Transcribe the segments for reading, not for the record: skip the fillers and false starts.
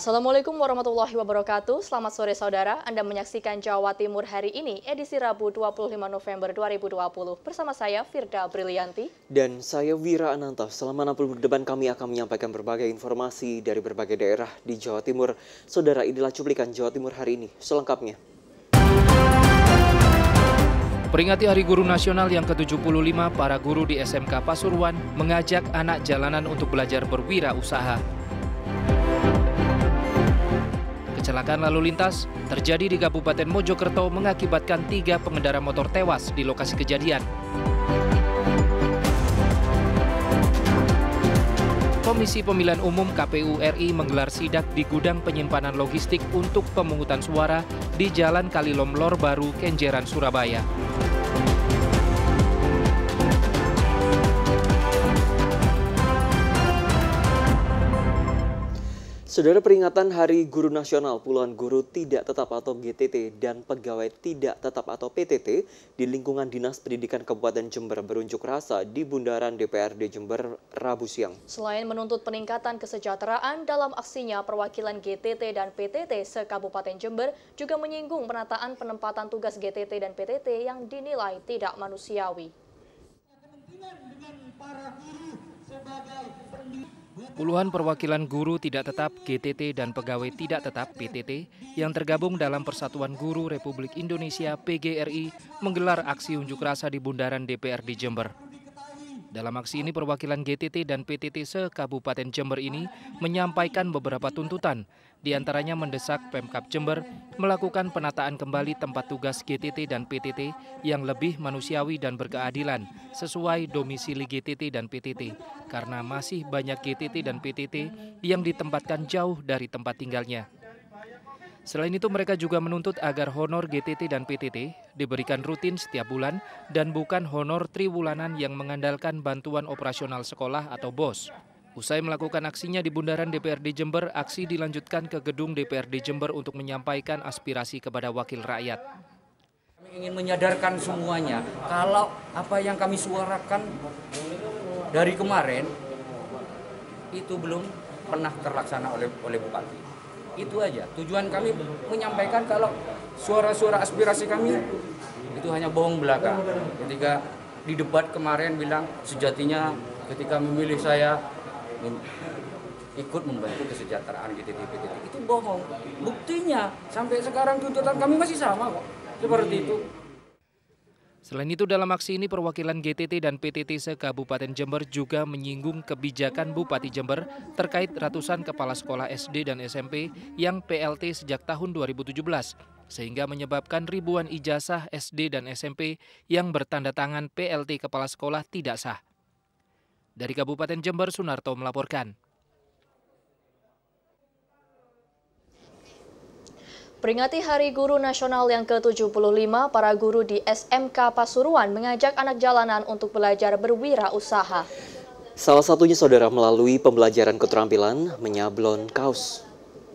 Assalamualaikum warahmatullahi wabarakatuh. Selamat sore saudara. Anda menyaksikan Jawa Timur hari ini, edisi Rabu 25 November 2020. Bersama saya Firda Brilianti. Dan saya Wira Ananta. Selama 60 menit depan kami akan menyampaikan berbagai informasi dari berbagai daerah di Jawa Timur. Saudara, inilah cuplikan Jawa Timur hari ini. Selengkapnya. Peringati Hari Guru Nasional yang ke-75, para guru di SMK Pasuruan mengajak anak jalanan untuk belajar berwirausaha. Kecelakaan lalu lintas terjadi di Kabupaten Mojokerto mengakibatkan 3 pengendara motor tewas di lokasi kejadian. Komisi Pemilihan Umum KPU RI menggelar sidak di gudang penyimpanan logistik untuk pemungutan suara di Jalan Kalilom Lor Baru, Kenjeran, Surabaya. Saudara, peringatan Hari Guru Nasional, puluhan guru tidak tetap atau GTT dan pegawai tidak tetap atau PTT di lingkungan Dinas Pendidikan Kabupaten Jember berunjuk rasa di bundaran DPRD Jember Rabu siang. Selain menuntut peningkatan kesejahteraan, dalam aksinya perwakilan GTT dan PTT se-Kabupaten Jember juga menyinggung penataan penempatan tugas GTT dan PTT yang dinilai tidak manusiawi. Puluhan perwakilan guru tidak tetap GTT dan pegawai tidak tetap PTT yang tergabung dalam Persatuan Guru Republik Indonesia PGRI menggelar aksi unjuk rasa di bundaran DPRD Jember. Dalam aksi ini perwakilan GTT dan PTT se-Kabupaten Jember ini menyampaikan beberapa tuntutan, diantaranya mendesak Pemkab Jember melakukan penataan kembali tempat tugas GTT dan PTT yang lebih manusiawi dan berkeadilan sesuai domisili GTT dan PTT, karena masih banyak GTT dan PTT yang ditempatkan jauh dari tempat tinggalnya. Selain itu mereka juga menuntut agar honor GTT dan PTT diberikan rutin setiap bulan dan bukan honor triwulanan yang mengandalkan bantuan operasional sekolah atau BOS. Usai melakukan aksinya di bundaran DPRD Jember, aksi dilanjutkan ke gedung DPRD Jember untuk menyampaikan aspirasi kepada wakil rakyat. Kami ingin menyadarkan semuanya kalau apa yang kami suarakan dari kemarin itu belum pernah terlaksana oleh Bupati. Itu aja. Tujuan kami menyampaikan kalau suara-suara aspirasi kami itu hanya bohong belaka. Ketika di debat kemarin bilang sejatinya ketika memilih saya ikut membantu kesejahteraan GTT PTT, itu bohong. Buktinya sampai sekarang tuntutan kami masih sama kok. Seperti itu. Selain itu dalam aksi ini perwakilan GTT dan PTT se-Kabupaten Jember juga menyinggung kebijakan Bupati Jember terkait ratusan kepala sekolah SD dan SMP yang PLT sejak tahun 2017, sehingga menyebabkan ribuan ijazah SD dan SMP yang bertanda tangan PLT kepala sekolah tidak sah. Dari Kabupaten Jember, Sunarto melaporkan. Peringati Hari Guru Nasional yang ke-75, para guru di SMK Pasuruan mengajak anak jalanan untuk belajar berwirausaha. Salah satunya saudara melalui pembelajaran keterampilan menyablon kaos.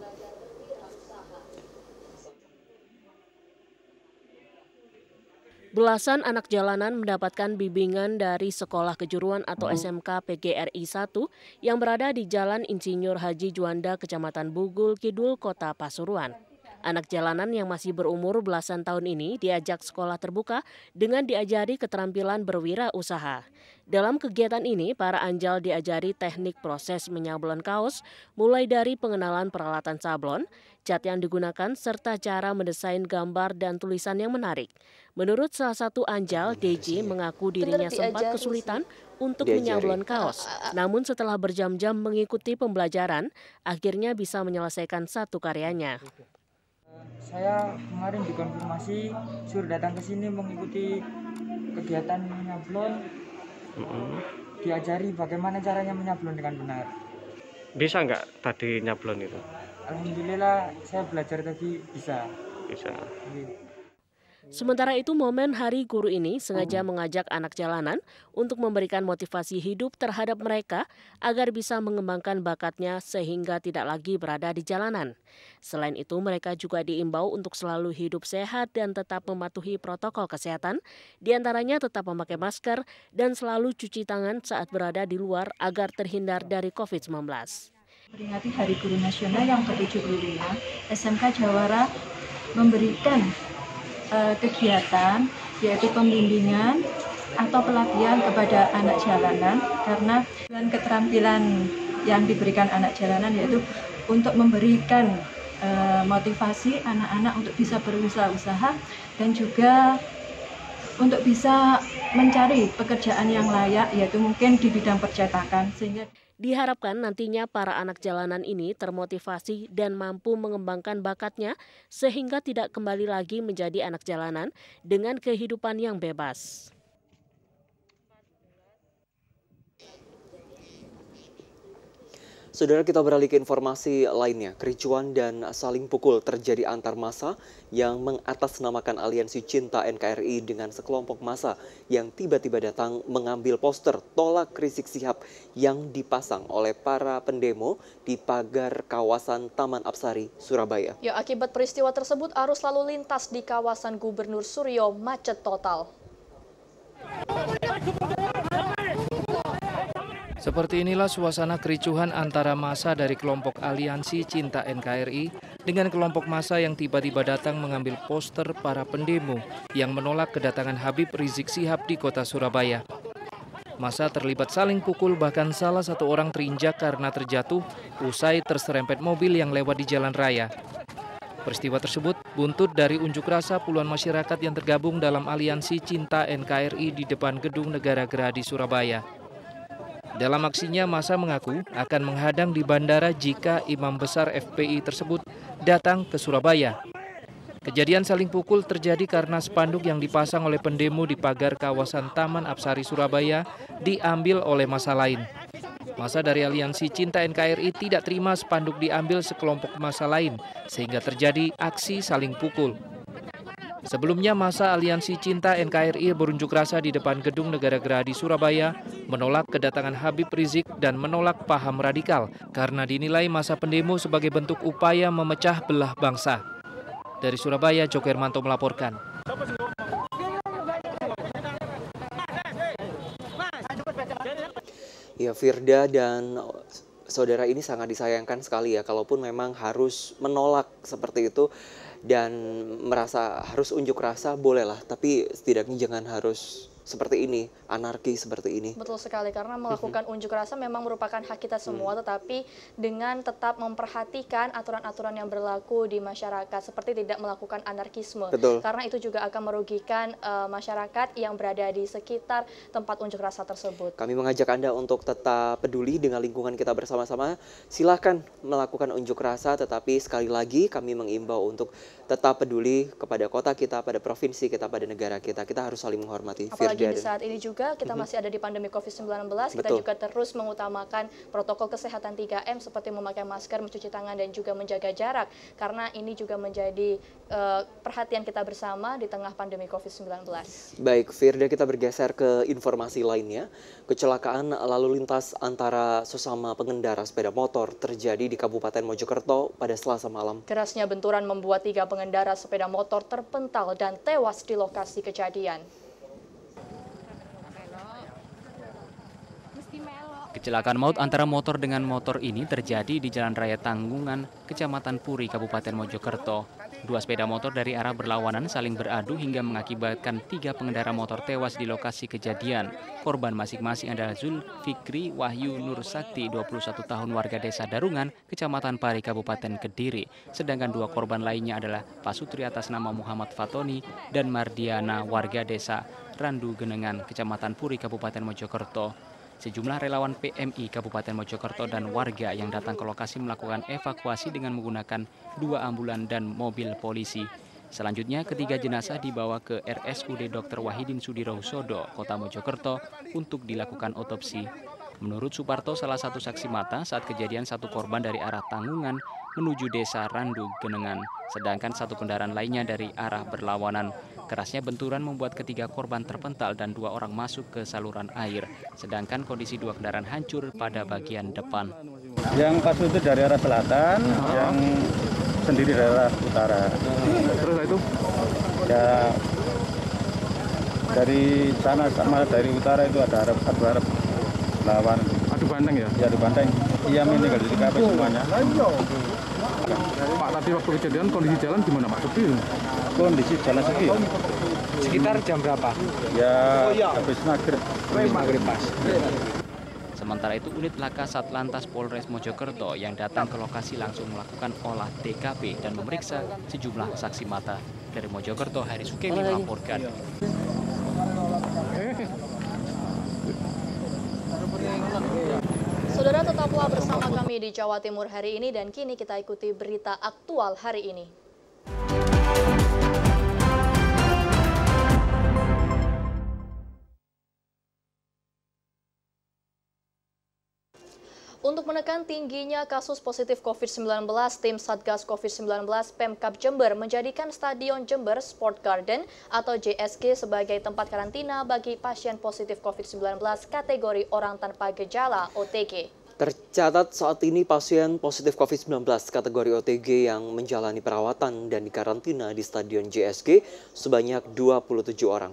Belasan anak jalanan mendapatkan bimbingan dari Sekolah Kejuruan atau SMK PGRI 1 yang berada di Jalan Insinyur Haji Juanda, Kecamatan Bugul Kidul, Kota Pasuruan. Anak jalanan yang masih berumur belasan tahun ini diajak sekolah terbuka dengan diajari keterampilan berwirausaha. Dalam kegiatan ini, para anjal diajari teknik proses menyablon kaos, mulai dari pengenalan peralatan sablon, cat yang digunakan, serta cara mendesain gambar dan tulisan yang menarik. Menurut salah satu anjal, DJ mengaku dirinya sempat kesulitan untuk menyablon kaos. Namun setelah berjam-jam mengikuti pembelajaran, akhirnya bisa menyelesaikan satu karyanya. Saya kemarin dikonfirmasi suruh datang ke sini mengikuti kegiatan menyablon. Diajari bagaimana caranya menyablon dengan benar. Bisa nggak tadi nyablon itu? Alhamdulillah saya belajar tadi bisa. Bisa. Sementara itu, momen Hari Guru ini sengaja mengajak anak jalanan untuk memberikan motivasi hidup terhadap mereka agar bisa mengembangkan bakatnya sehingga tidak lagi berada di jalanan. Selain itu, mereka juga diimbau untuk selalu hidup sehat dan tetap mematuhi protokol kesehatan, diantaranya tetap memakai masker dan selalu cuci tangan saat berada di luar agar terhindar dari COVID-19. Memperingati Hari Guru Nasional yang ke-75, SMK Jawara memberikan kegiatan yaitu pembimbingan atau pelatihan kepada anak jalanan, karena keterampilan yang diberikan anak jalanan yaitu untuk memberikan motivasi anak-anak untuk bisa berusaha-usaha dan juga untuk bisa mencari pekerjaan yang layak, yaitu mungkin di bidang percetakan. Sehingga diharapkan nantinya para anak jalanan ini termotivasi dan mampu mengembangkan bakatnya sehingga tidak kembali lagi menjadi anak jalanan dengan kehidupan yang bebas. Saudara, kita beralih ke informasi lainnya. Kericuan dan saling pukul terjadi antar massa yang mengatasnamakan Aliansi Cinta NKRI dengan sekelompok massa yang tiba-tiba datang mengambil poster tolak Rizik Syihab yang dipasang oleh para pendemo di pagar kawasan Taman Apsari, Surabaya. Ya, akibat peristiwa tersebut arus lalu lintas di kawasan Gubernur Suryo macet total. Seperti inilah suasana kericuhan antara massa dari kelompok Aliansi Cinta NKRI dengan kelompok massa yang tiba-tiba datang mengambil poster para pendemo yang menolak kedatangan Habib Rizik Syihab di kota Surabaya. Massa terlibat saling pukul, bahkan salah satu orang terinjak karena terjatuh usai terserempet mobil yang lewat di jalan raya. Peristiwa tersebut buntut dari unjuk rasa puluhan masyarakat yang tergabung dalam Aliansi Cinta NKRI di depan Gedung Negara Gerahadi Surabaya. Dalam aksinya, massa mengaku akan menghadang di bandara jika imam besar FPI tersebut datang ke Surabaya. Kejadian saling pukul terjadi karena spanduk yang dipasang oleh pendemo di pagar kawasan Taman Apsari Surabaya diambil oleh massa lain. Massa dari Aliansi Cinta NKRI tidak terima spanduk diambil sekelompok massa lain, sehingga terjadi aksi saling pukul. Sebelumnya, massa Aliansi Cinta NKRI berunjuk rasa di depan Gedung Negara Gerahadi Surabaya menolak kedatangan Habib Rizik dan menolak paham radikal karena dinilai massa pendemo sebagai bentuk upaya memecah belah bangsa. Dari Surabaya, Joko Hermanto melaporkan. Ya, Firda dan saudara, ini sangat disayangkan sekali ya, kalaupun memang harus menolak seperti itu dan merasa harus unjuk rasa, bolehlah, tapi setidaknya jangan harus seperti ini, anarki seperti ini. Betul sekali, karena melakukan unjuk rasa memang merupakan hak kita semua, tetapi dengan tetap memperhatikan aturan-aturan yang berlaku di masyarakat, seperti tidak melakukan anarkisme. Betul. Karena itu juga akan merugikan masyarakat yang berada di sekitar tempat unjuk rasa tersebut. Kami mengajak Anda untuk tetap peduli dengan lingkungan kita bersama-sama. Silakan melakukan unjuk rasa, tetapi sekali lagi kami mengimbau untuk tetap peduli kepada kota kita, pada provinsi kita, pada negara kita. Kita harus saling menghormati. Apalagi di saat ini juga kita masih ada di pandemi COVID-19, kita juga terus mengutamakan protokol kesehatan 3M seperti memakai masker, mencuci tangan, dan juga menjaga jarak. Karena ini juga menjadi perhatian kita bersama di tengah pandemi COVID-19. Baik, Firda, kita bergeser ke informasi lainnya. Kecelakaan lalu lintas antara sesama pengendara sepeda motor terjadi di Kabupaten Mojokerto pada Selasa malam. Kerasnya benturan membuat 3 pengendara sepeda motor terpental dan tewas di lokasi kejadian. Kecelakaan maut antara motor dengan motor ini terjadi di Jalan Raya Tanggungan, Kecamatan Puri, Kabupaten Mojokerto. 2 sepeda motor dari arah berlawanan saling beradu hingga mengakibatkan 3 pengendara motor tewas di lokasi kejadian. Korban masing-masing adalah Zulfikri Wahyu Nur Sakti, 21 tahun, warga desa Darungan, Kecamatan Pari, Kabupaten Kediri. Sedangkan 2 korban lainnya adalah Pasutri atas nama Muhammad Fatoni dan Mardiana, warga desa Randu Genengan, Kecamatan Puri, Kabupaten Mojokerto. Sejumlah relawan PMI Kabupaten Mojokerto dan warga yang datang ke lokasi melakukan evakuasi dengan menggunakan 2 ambulan dan mobil polisi. Selanjutnya, ketiga jenazah dibawa ke RSUD Dr. Wahidin Sudirohusodo, Kota Mojokerto, untuk dilakukan otopsi. Menurut Suparto, salah satu saksi mata, saat kejadian 1 korban dari arah Tanggungan menuju desa Randu Genengan, sedangkan 1 kendaraan lainnya dari arah berlawanan. Kerasnya benturan membuat ketiga korban terpental dan 2 orang masuk ke saluran air, sedangkan kondisi 2 kendaraan hancur pada bagian depan. Yang pas itu dari arah selatan, yang sendiri dari arah utara. Terus itu? Ya, dari sana sama dari utara itu ada arah lawan. Adu banteng ya? Ya, adu banteng. Iya, meninggal di TKP semuanya. Pak, tadi waktu kejadian kondisi jalan gimana Pak? Sepi? Kondisi jalan sepi ya? Sekitar jam berapa? Ya, habis maghrib. Maghrib pas. Sementara itu, unit laka Satlantas Polres Mojokerto yang datang ke lokasi langsung melakukan olah TKP dan memeriksa sejumlah saksi mata. Dari Mojokerto, Hari Sukemi melaporkan. Saudara, tetaplah bersama kami di Jawa Timur hari ini dan kini kita ikuti berita aktual hari ini. Untuk menekan tingginya kasus positif COVID-19, tim Satgas COVID-19 Pemkab Jember menjadikan Stadion Jember Sport Garden atau JSG sebagai tempat karantina bagi pasien positif COVID-19 kategori orang tanpa gejala (OTG). Tercatat saat ini pasien positif COVID-19 kategori OTG yang menjalani perawatan dan dikarantina di Stadion JSG sebanyak 27 orang.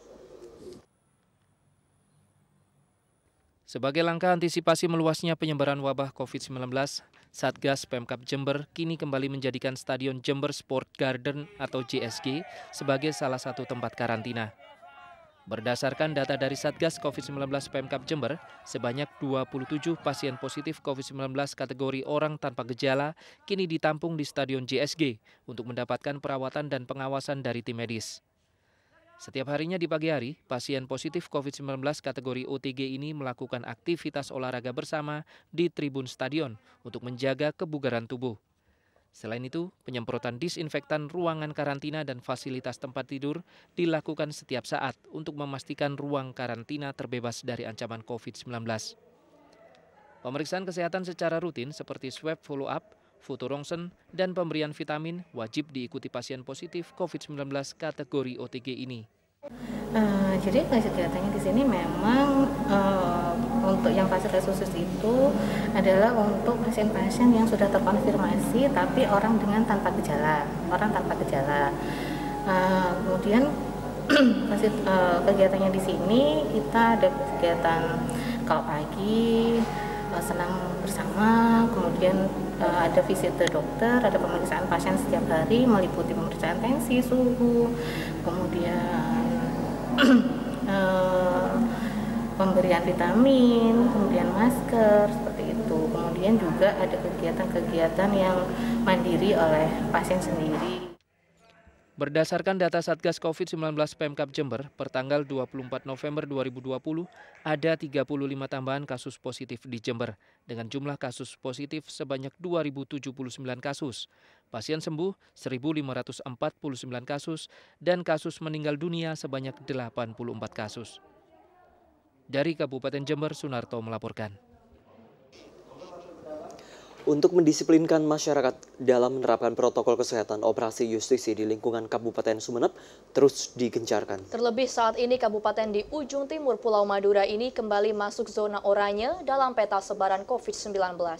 Sebagai langkah antisipasi meluasnya penyebaran wabah COVID-19, Satgas Pemkab Jember kini kembali menjadikan Stadion Jember Sport Garden atau JSG sebagai salah satu tempat karantina. Berdasarkan data dari Satgas COVID-19 Pemkab Jember, sebanyak 27 pasien positif COVID-19 kategori orang tanpa gejala kini ditampung di Stadion JSG untuk mendapatkan perawatan dan pengawasan dari tim medis. Setiap harinya di pagi hari, pasien positif COVID-19 kategori OTG ini melakukan aktivitas olahraga bersama di tribun stadion untuk menjaga kebugaran tubuh. Selain itu, penyemprotan disinfektan ruangan karantina dan fasilitas tempat tidur dilakukan setiap saat untuk memastikan ruang karantina terbebas dari ancaman COVID-19. Pemeriksaan kesehatan secara rutin seperti swab follow-up, foto rongsen, dan pemberian vitamin wajib diikuti pasien positif COVID-19 kategori OTG ini. Jadi kegiatannya di sini memang untuk yang fasilitas khusus itu adalah untuk pasien-pasien yang sudah terkonfirmasi tapi orang tanpa gejala. Kemudian kegiatannya di sini kita ada kegiatan kalau pagi senam bersama, kemudian ada visit ke dokter, ada pemeriksaan pasien setiap hari meliputi pemeriksaan tensi, suhu, kemudian pemberian vitamin, kemudian masker, seperti itu. Kemudian juga ada kegiatan-kegiatan yang mandiri oleh pasien sendiri. Berdasarkan data Satgas COVID-19 Pemkab Jember, per tanggal 24 November 2020, ada 35 tambahan kasus positif di Jember, dengan jumlah kasus positif sebanyak 2.079 kasus. Pasien sembuh 1.549 kasus, dan kasus meninggal dunia sebanyak 84 kasus. Dari Kabupaten Jember, Sunarto melaporkan. Untuk mendisiplinkan masyarakat dalam menerapkan protokol kesehatan, operasi justisi di lingkungan Kabupaten Sumeneb terus digencarkan. Terlebih saat ini kabupaten di ujung timur Pulau Madura ini kembali masuk zona oranye dalam peta sebaran COVID-19.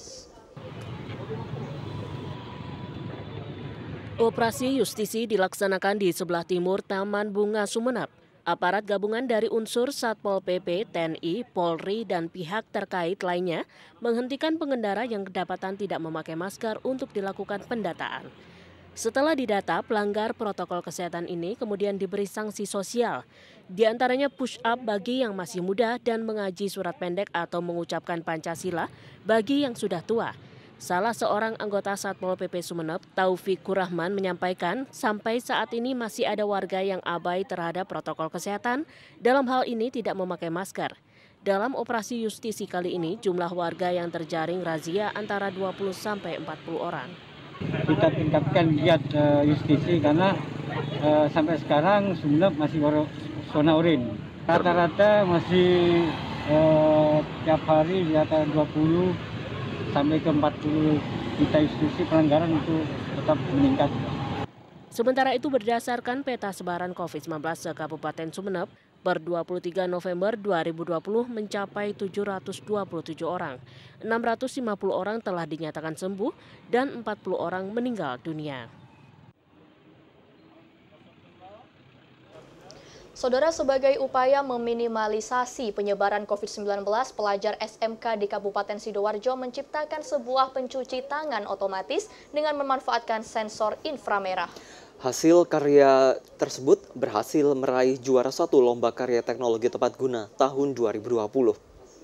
Operasi justisi dilaksanakan di sebelah timur Taman Bunga Sumeneb. Aparat gabungan dari unsur Satpol PP, TNI, Polri, dan pihak terkait lainnya menghentikan pengendara yang kedapatan tidak memakai masker untuk dilakukan pendataan. Setelah didata, pelanggar protokol kesehatan ini kemudian diberi sanksi sosial. Di antaranya push up bagi yang masih muda dan mengaji surat pendek atau mengucapkan Pancasila bagi yang sudah tua. Salah seorang anggota Satpol PP Sumeneb, Taufikur Rahman, menyampaikan sampai saat ini masih ada warga yang abai terhadap protokol kesehatan, dalam hal ini tidak memakai masker. Dalam operasi justisi kali ini, jumlah warga yang terjaring razia antara 20 sampai 40 orang. Kita tingkatkan giat justisi karena sampai sekarang Sumeneb masih zona oranye. Rata-rata masih tiap hari di atas 20 sampai ke 40 kita justisi pelanggaran itu tetap meningkat. Sementara itu berdasarkan peta sebaran COVID-19 se-Kabupaten Sumeneb, per 23 November 2020 mencapai 727 orang. 650 orang telah dinyatakan sembuh dan 40 orang meninggal dunia. Saudara, sebagai upaya meminimalisasi penyebaran COVID-19, pelajar SMK di Kabupaten Sidoarjo menciptakan sebuah pencuci tangan otomatis dengan memanfaatkan sensor inframerah. Hasil karya tersebut berhasil meraih juara 1 Lomba Karya Teknologi Tepat Guna tahun 2020.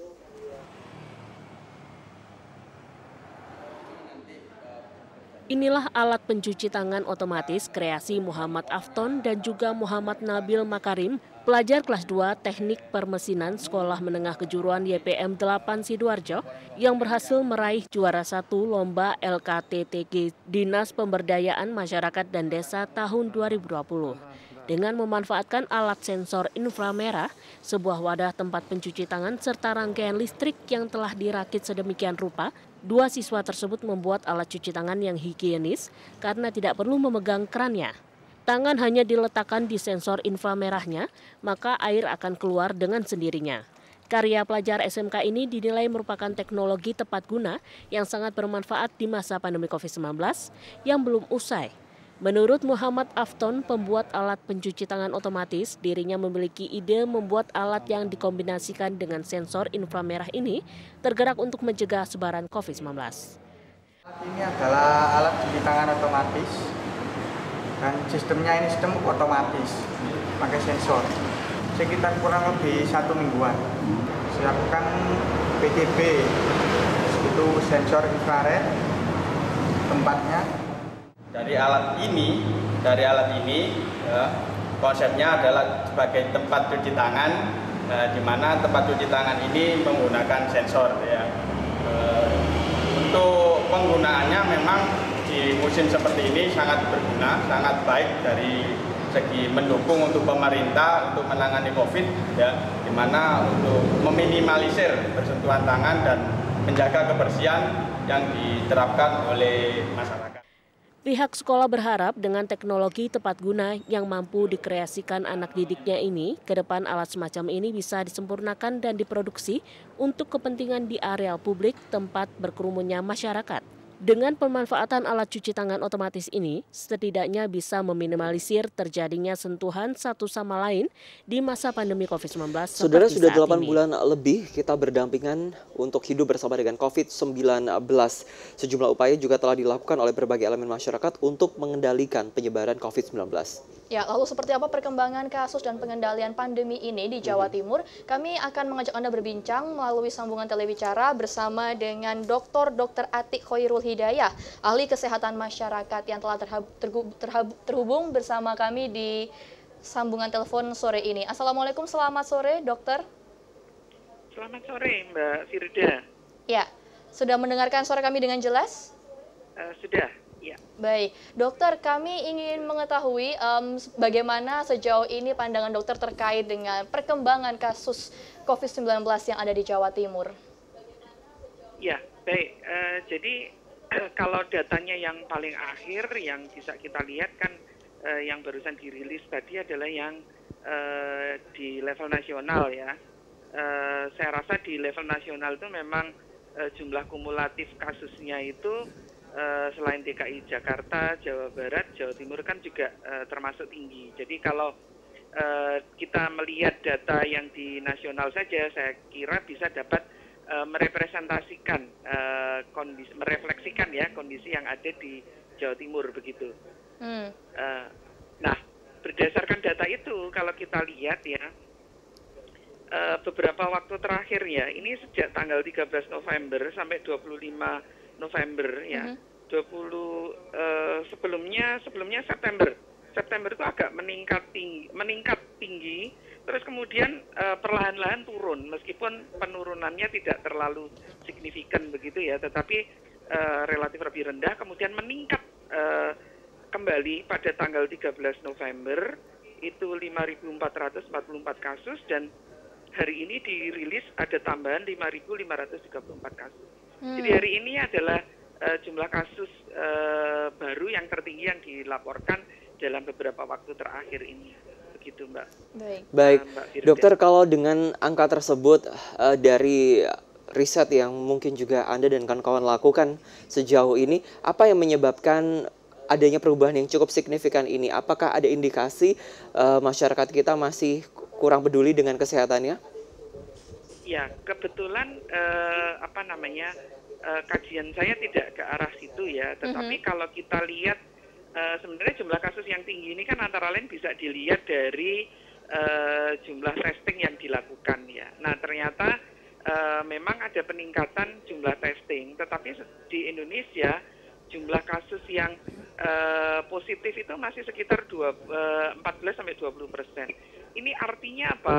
Inilah alat pencuci tangan otomatis kreasi Muhammad Afton dan juga Muhammad Nabil Makarim, pelajar kelas 2 Teknik Permesinan Sekolah Menengah Kejuruan YPM 8 Sidoarjo yang berhasil meraih juara 1 Lomba LKTTG Dinas Pemberdayaan Masyarakat dan Desa tahun 2020. Dengan memanfaatkan alat sensor inframerah, sebuah wadah tempat pencuci tangan serta rangkaian listrik yang telah dirakit sedemikian rupa, 2 siswa tersebut membuat alat cuci tangan yang higienis karena tidak perlu memegang kerannya. Tangan hanya diletakkan di sensor inframerahnya, maka air akan keluar dengan sendirinya. Karya pelajar SMK ini dinilai merupakan teknologi tepat guna yang sangat bermanfaat di masa pandemi COVID-19 yang belum usai. Menurut Muhammad Afton, pembuat alat pencuci tangan otomatis, dirinya memiliki ide membuat alat yang dikombinasikan dengan sensor inframerah ini tergerak untuk mencegah sebaran COVID-19. Ini adalah alat cuci tangan otomatis dan sistemnya ini sistem otomatis pakai sensor. Sekitar kurang lebih 1 mingguan. Siapkan PTB, itu sensor infrared tempatnya. Dari alat ini ya, konsepnya adalah sebagai tempat cuci tangan, di mana tempat cuci tangan ini menggunakan sensor. Ya. Untuk penggunaannya memang di musim seperti ini sangat berguna, sangat baik dari segi mendukung untuk pemerintah untuk menangani COVID, ya, di mana untuk meminimalisir bersentuhan tangan dan menjaga kebersihan yang diterapkan oleh masyarakat. Pihak sekolah berharap dengan teknologi tepat guna yang mampu dikreasikan anak didiknya ini, ke depan alat semacam ini bisa disempurnakan dan diproduksi untuk kepentingan di areal publik tempat berkerumunnya masyarakat. Dengan pemanfaatan alat cuci tangan otomatis ini, setidaknya bisa meminimalisir terjadinya sentuhan satu sama lain di masa pandemi COVID-19. Saudara, sudah 8 bulan lebih kita berdampingan untuk hidup bersama dengan COVID-19. Sejumlah upaya juga telah dilakukan oleh berbagai elemen masyarakat untuk mengendalikan penyebaran COVID-19. Ya, lalu seperti apa perkembangan kasus dan pengendalian pandemi ini di Jawa Timur? Kami akan mengajak Anda berbincang melalui sambungan telebicara bersama dengan Dr. Atik Khairul Hidayah, ahli kesehatan masyarakat yang telah terhubung bersama kami di sambungan telepon sore ini. Assalamualaikum, selamat sore, dokter. Selamat sore, Mbak Firda. Ya, sudah mendengarkan suara kami dengan jelas? Sudah. Ya. Baik, dokter, kami ingin mengetahui bagaimana sejauh ini pandangan dokter terkait dengan perkembangan kasus COVID-19 yang ada di Jawa Timur. Ya, baik. Jadi kalau datanya yang paling akhir yang bisa kita lihat kan yang barusan dirilis tadi adalah yang di level nasional ya. Saya rasa di level nasional itu memang jumlah kumulatif kasusnya itu selain DKI Jakarta, Jawa Barat, Jawa Timur kan juga termasuk tinggi. Jadi kalau kita melihat data yang di nasional saja, saya kira bisa dapat merepresentasikan kondisi, merefleksikan ya kondisi yang ada di Jawa Timur begitu. Nah, berdasarkan data itu, kalau kita lihat ya, beberapa waktu terakhir ya, ini sejak tanggal 13 November sampai 25 November ya, 20 sebelumnya September itu agak meningkat tinggi, terus kemudian perlahan-lahan turun meskipun penurunannya tidak terlalu signifikan begitu ya, tetapi relatif lebih rendah, kemudian meningkat kembali pada tanggal 13 November itu 5.444 kasus dan hari ini dirilis ada tambahan 5.534 kasus. Jadi hari ini adalah jumlah kasus baru yang tertinggi yang dilaporkan dalam beberapa waktu terakhir ini. Begitu, Mbak. Baik. Mbak Firda. Dokter, kalau dengan angka tersebut dari riset yang mungkin juga Anda dan kawan-kawan lakukan sejauh ini, apa yang menyebabkan adanya perubahan yang cukup signifikan ini? Apakah ada indikasi masyarakat kita masih kurang peduli dengan kesehatannya? Ya, kebetulan kajian saya tidak ke arah situ ya, tetapi kalau kita lihat sebenarnya jumlah kasus yang tinggi ini kan antara lain bisa dilihat dari jumlah testing yang dilakukan ya. Nah, ternyata memang ada peningkatan jumlah testing, tetapi di Indonesia jumlah kasus yang positif itu masih sekitar 14-20%. Ini artinya apa?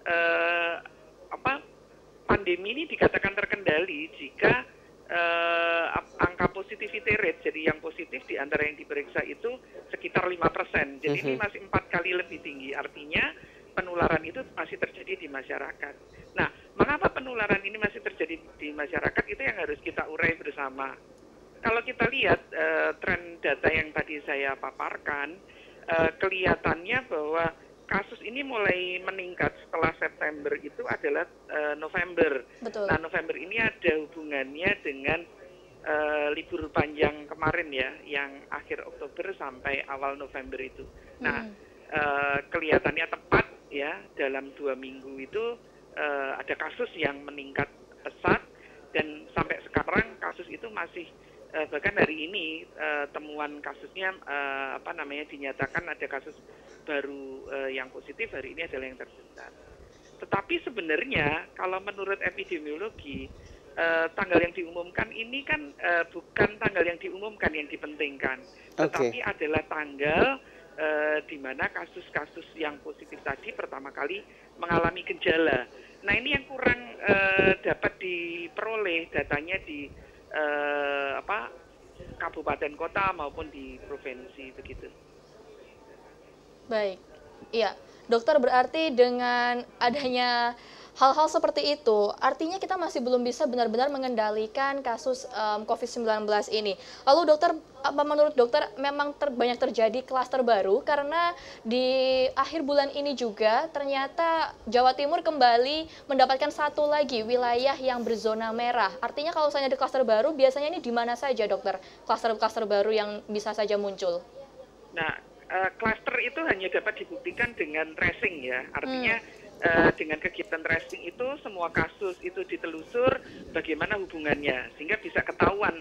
Pandemi ini dikatakan terkendali jika angka positivity rate, jadi yang positif di antara yang diperiksa itu sekitar 5%. Jadi ini masih 4 kali lebih tinggi. Artinya penularan itu masih terjadi di masyarakat. Nah, mengapa penularan ini masih terjadi di masyarakat itu yang harus kita urai bersama. Kalau kita lihat tren data yang tadi saya paparkan, kelihatannya bahwa kasus ini mulai meningkat setelah September itu adalah November. Betul. Nah, November ini ada hubungannya dengan libur panjang kemarin ya, yang akhir Oktober sampai awal November itu. Nah, kelihatannya tepat ya, dalam 2 minggu itu ada kasus yang meningkat pesat, dan sampai sekarang kasus itu masih bahkan hari ini temuan kasusnya dinyatakan ada kasus baru yang positif hari ini adalah yang terbesar. Tetapi sebenarnya kalau menurut epidemiologi tanggal yang diumumkan ini kan bukan tanggal yang diumumkan yang dipentingkan, tetapi adalah tanggal di mana kasus-kasus yang positif tadi pertama kali mengalami gejala. Nah, ini yang kurang dapat diperoleh datanya di kabupaten kota maupun di provinsi begitu. Baik, iya, dokter, berarti dengan adanya hal-hal seperti itu, artinya kita masih belum bisa benar-benar mengendalikan kasus COVID-19 ini. Lalu dokter, apa menurut dokter memang banyak terjadi klaster baru karena di akhir bulan ini juga ternyata Jawa Timur kembali mendapatkan satu lagi wilayah yang berzona merah. Artinya kalau misalnya ada klaster baru, biasanya ini di mana saja dokter? Klaster-klaster baru yang bisa saja muncul? Nah, klaster itu hanya dapat dibuktikan dengan tracing ya, artinya dengan kegiatan tracing itu semua kasus itu ditelusur bagaimana hubungannya sehingga bisa ketahuan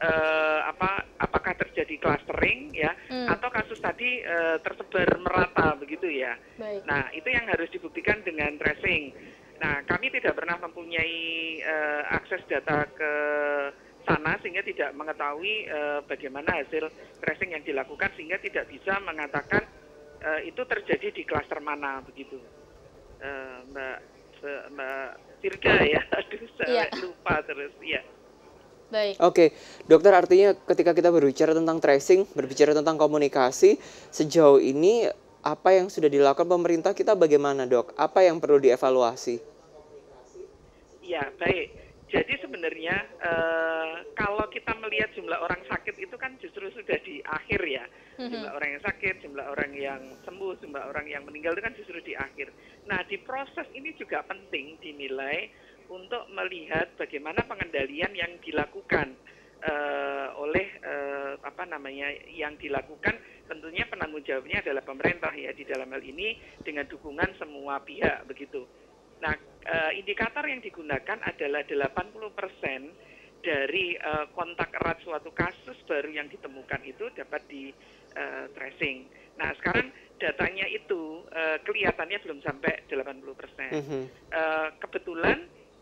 apakah terjadi clustering ya atau kasus tadi tersebar merata begitu ya. Baik. Nah, itu yang harus dibuktikan dengan tracing. Nah, kami tidak pernah mempunyai akses data ke sana sehingga tidak mengetahui bagaimana hasil tracing yang dilakukan sehingga tidak bisa mengatakan itu terjadi di klaster mana begitu. Mbak Virga ya, aduh saya lupa terus ya. Baik. Oke, dokter, artinya ketika kita berbicara tentang tracing, berbicara tentang komunikasi, sejauh ini apa yang sudah dilakukan pemerintah kita bagaimana, Dok? Apa yang perlu dievaluasi? Ya, baik. Jadi sebenarnya kalau kita melihat jumlah orang sakit itu kan justru sudah di akhir ya. Jumlah orang yang sakit, jumlah orang yang sembuh, jumlah orang yang meninggal itu kan justru di akhir. Nah, di proses ini juga penting dinilai untuk melihat bagaimana pengendalian yang dilakukan oleh yang dilakukan tentunya penanggung jawabnya adalah pemerintah ya di dalam hal ini dengan dukungan semua pihak begitu. Nah, indikator yang digunakan adalah 80% dari kontak erat suatu kasus baru yang ditemukan itu dapat di tracing. Nah, sekarang datanya itu kelihatannya belum sampai 80%. Kebetulan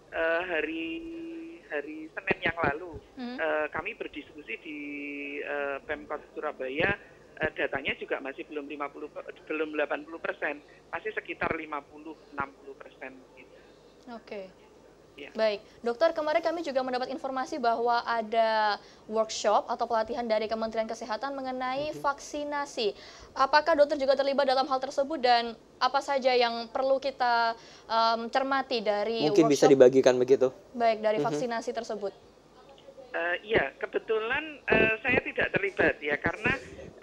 hari Senin yang lalu kami berdiskusi di Pemkot Surabaya, datanya juga masih belum 80%, masih sekitar 50-60%. Gitu. Oke. Ya. Baik, dokter, kemarin kami juga mendapat informasi bahwa ada workshop atau pelatihan dari Kementerian Kesehatan mengenai vaksinasi. Apakah dokter juga terlibat dalam hal tersebut dan apa saja yang perlu kita cermati dari mungkin workshop? Bisa dibagikan begitu? Baik, dari vaksinasi tersebut. Iya, kebetulan saya tidak terlibat ya karena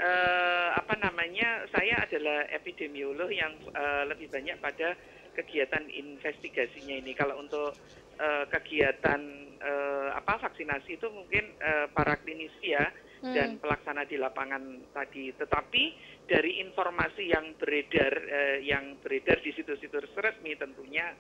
saya adalah epidemiolog yang lebih banyak pada kegiatan investigasinya ini. Kalau untuk kegiatan vaksinasi itu mungkin para klinisi ya dan pelaksana di lapangan tadi. Tetapi dari informasi yang beredar di situs-situs resmi tentunya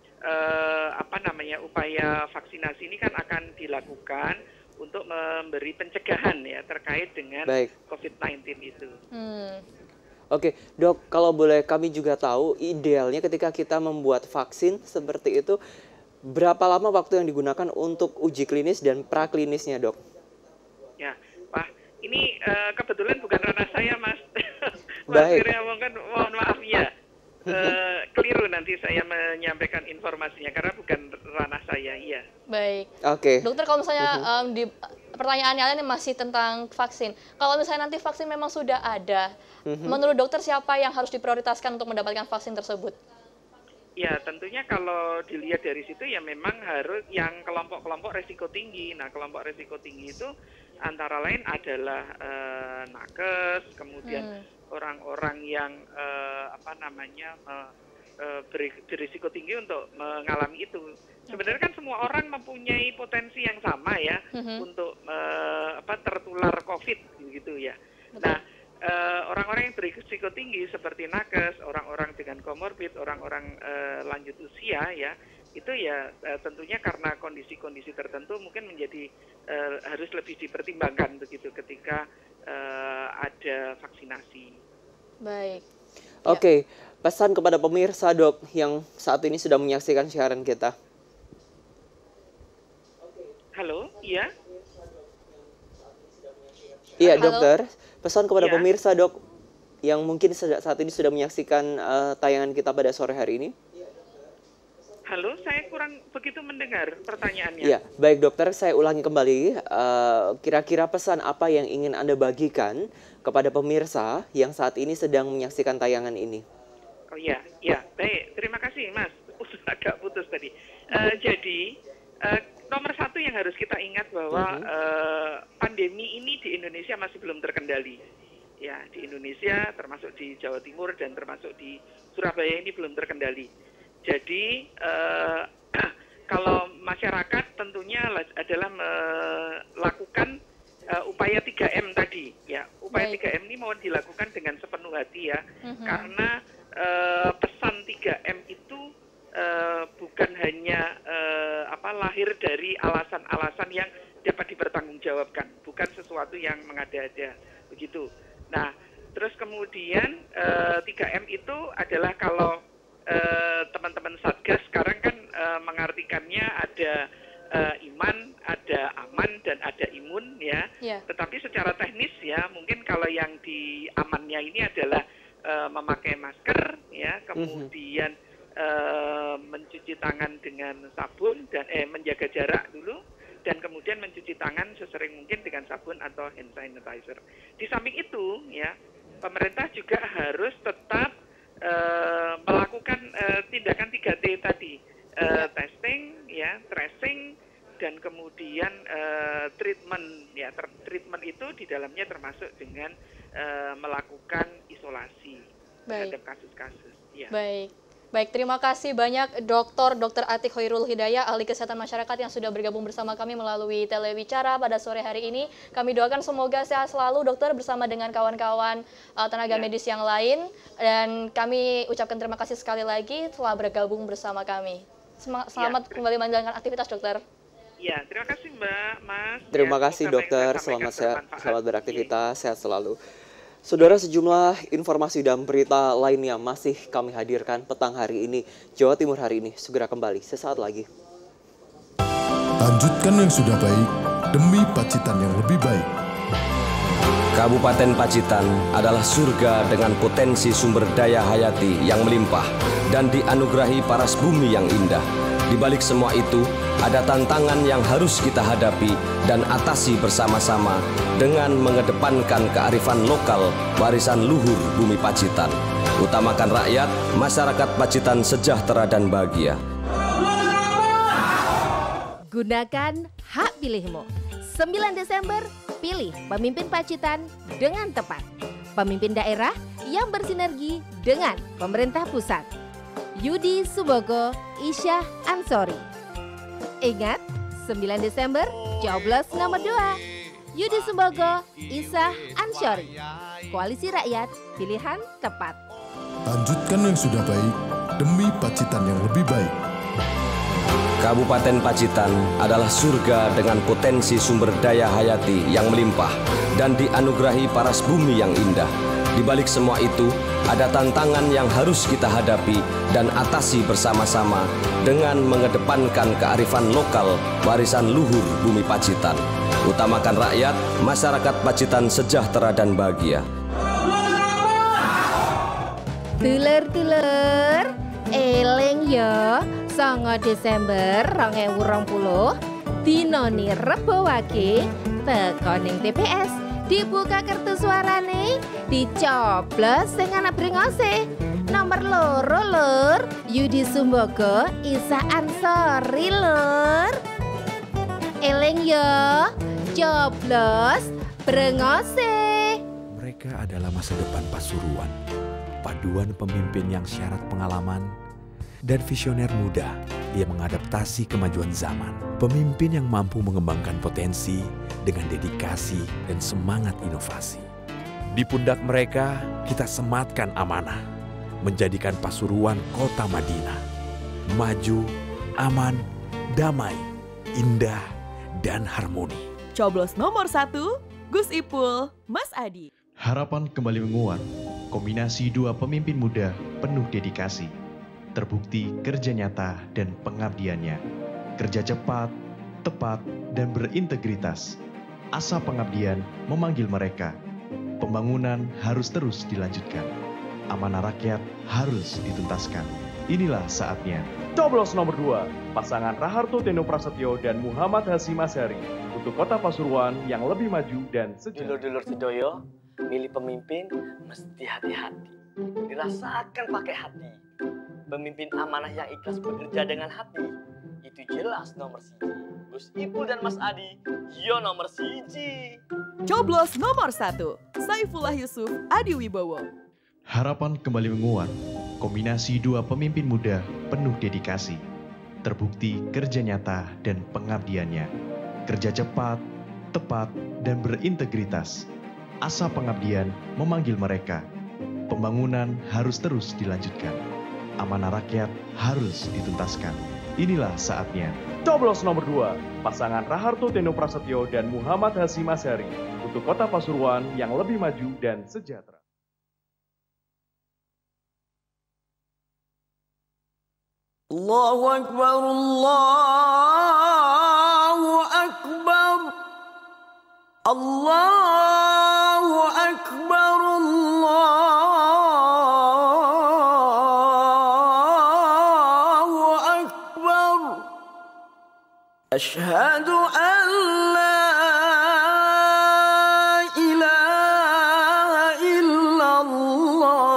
upaya vaksinasi ini kan akan dilakukan untuk memberi pencegahan ya terkait dengan COVID-19 itu. Oke, Dok, kalau boleh kami juga tahu idealnya ketika kita membuat vaksin seperti itu, berapa lama waktu yang digunakan untuk uji klinis dan praklinisnya, Dok? Ya, Wah, ini kebetulan bukan ranah saya, Mas. Baik. Mohon maaf ya. Keliru nanti saya menyampaikan informasinya karena bukan ranah saya, iya. Baik. Oke. Dokter, kalau misalnya di pertanyaannya masih tentang vaksin. Kalau misalnya nanti vaksin memang sudah ada, menurut dokter siapa yang harus diprioritaskan untuk mendapatkan vaksin tersebut? Ya, tentunya kalau dilihat dari situ ya memang harus yang kelompok-kelompok resiko tinggi. Nah, kelompok resiko tinggi itu antara lain adalah nakes, kemudian orang-orang yang berisiko tinggi untuk mengalami itu. Sebenarnya kan semua orang mempunyai potensi yang sama ya untuk tertular COVID gitu ya. Nah, orang-orang yang berisiko tinggi seperti nakes, orang-orang dengan komorbid, orang-orang lanjut usia ya, itu ya tentunya karena kondisi-kondisi tertentu mungkin menjadi harus lebih dipertimbangkan begitu ketika ada vaksinasi. Baik. Oke, pesan kepada pemirsa, Dok, yang saat ini sudah menyaksikan siaran kita. Halo, iya? Iya, Halo. Dokter. Pesan kepada Ya. pemirsa, Dok, yang mungkin saat ini sudah menyaksikan tayangan kita pada sore hari ini. Halo, saya kurang begitu mendengar pertanyaannya. Iya, baik Dokter, saya ulangi kembali. Kira-kira pesan apa yang ingin Anda bagikan kepada pemirsa yang saat ini sedang menyaksikan tayangan ini? Oh iya, baik. Terima kasih, Mas. Agak putus tadi. Jadi, nomor satu yang harus kita ingat bahwa pandemi ini di Indonesia masih belum terkendali. Ya, di Indonesia, termasuk di Jawa Timur dan termasuk di Surabaya ini belum terkendali. Jadi, kalau masyarakat tentunya adalah melakukan upaya 3M tadi. Ya, upaya 3M ini mau dilakukan dengan sepenuh hati ya, karena pesan 3M itu bukan hanya lahir dari alasan-alasan yang dapat dipertanggungjawabkan, bukan sesuatu yang mengada-ada begitu. Nah, terus kemudian 3M itu adalah kalau teman-teman Satgas sekarang kan mengartikannya ada iman, ada aman dan ada imun ya. Tetapi secara teknis ya mungkin kalau yang di amannya ini adalah memakai masker ya, kemudian mencuci tangan dengan sabun dan menjaga jarak dulu, dan kemudian mencuci tangan sesering mungkin dengan sabun atau hand sanitizer. Di samping itu ya, pemerintah juga harus tetap melakukan tindakan 3T tadi, testing ya, tracing, dan kemudian treatment ya. Treatment itu di dalamnya termasuk dengan melakukan isolasi terhadap kasus-kasus ya. Baik, terima kasih banyak Dr. Atiek Khoirul Hidayah, ahli kesehatan masyarakat yang sudah bergabung bersama kami melalui Telewicara pada sore hari ini. Kami doakan semoga sehat selalu, Dokter, bersama dengan kawan-kawan tenaga medis yang lain. Dan kami ucapkan terima kasih sekali lagi telah bergabung bersama kami. Selamat kembali menjalankan aktivitas, Dokter. Ya, terima kasih Mbak, Mas. Terima kasih Dokter, selamat beraktivitas, sehat selalu. Saudara, sejumlah informasi dan berita lainnya masih kami hadirkan petang hari ini. Jawa Timur hari ini segera kembali sesaat lagi. Lanjutkan yang sudah baik demi Pacitan yang lebih baik. Kabupaten Pacitan adalah surga dengan potensi sumber daya hayati yang melimpah dan dianugerahi paras bumi yang indah. Di balik semua itu, ada tantangan yang harus kita hadapi dan atasi bersama-sama dengan mengedepankan kearifan lokal warisan luhur bumi Pacitan. Utamakan rakyat, masyarakat Pacitan sejahtera dan bahagia. Gunakan hak pilihmu. 9 Desember, pilih pemimpin Pacitan dengan tepat. Pemimpin daerah yang bersinergi dengan pemerintah pusat. Yudi Subogo, Isyah Ansori. Ingat, 9 Desember, coblos nomor 2. Yudi Sumbogo, Isah Ansyori. Koalisi Rakyat, pilihan tepat. Lanjutkan yang sudah baik demi Pacitan yang lebih baik. Kabupaten Pacitan adalah surga dengan potensi sumber daya hayati yang melimpah dan dianugerahi paras bumi yang indah. Di balik semua itu, ada tantangan yang harus kita hadapi dan atasi bersama-sama dengan mengedepankan kearifan lokal warisan luhur bumi Pacitan. Utamakan rakyat, masyarakat Pacitan sejahtera dan bahagia. Dulur-dulur, eling ya, 9 Desember 2020, dinoni Rebo Wage, teko ning TPS, dibuka kertu suarane, dicoblos sing ana brengose. Nomor loro lur, Yudi Sumbogo, Isah Ansyori lur. Eling ya, coblos brengose. Mereka adalah masa depan Pasuruan. Paduan pemimpin yang syarat pengalaman dan visioner muda yang mengadaptasi kemajuan zaman. Pemimpin yang mampu mengembangkan potensi dengan dedikasi dan semangat inovasi. Di pundak mereka kita sematkan amanah, menjadikan Pasuruan kota Madinah. Maju, aman, damai, indah, dan harmoni. Coblos nomor 1, Gus Ipul, Mas Adi. Harapan kembali menguat. Kombinasi dua pemimpin muda penuh dedikasi. Terbukti kerja nyata dan pengabdiannya. Kerja cepat, tepat, dan berintegritas. Asa pengabdian memanggil mereka. Pembangunan harus terus dilanjutkan. Amanah rakyat harus dituntaskan. Inilah saatnya. Coblos nomor 2, pasangan Raharto Teno Prasetyo dan Muhammad Hasyim Asyari untuk kota Pasuruan yang lebih maju dan sejahtera. Dulur-dulur sedoyo, milih pemimpin mesti hati-hati. Dirasakan pakai hati. Pemimpin amanah yang ikhlas bekerja dengan hati. Itu jelas nomor 1. Gus Ipul dan Mas Adi, yo nomor 1. Coblos nomor 1, Saifullah Yusuf Adi Wibowo. Harapan kembali menguat. Kombinasi dua pemimpin muda penuh dedikasi. Terbukti kerja nyata dan pengabdiannya. Kerja cepat, tepat, dan berintegritas. Asa pengabdian memanggil mereka. Pembangunan harus terus dilanjutkan. Amanah rakyat harus dituntaskan. Inilah saatnya. Coblos nomor 2, pasangan Raharto Teno Prasetyo dan Muhammad Hasyim Asyari untuk kota Pasuruan yang lebih maju dan sejahtera. Allahu Akbar, Allahu Akbar, Allahu Akbar, Allahu Akbar. Asyhadu an la ilaha illallah.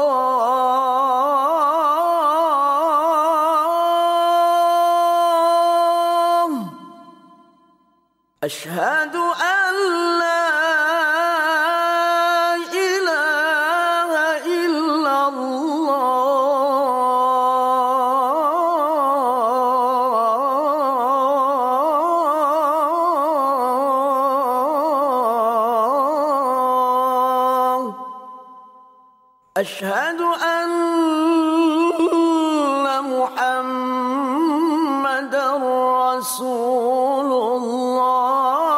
Asyhadu an la ilaha illallah. Asyhadu anna Muhammadar Rasulullah.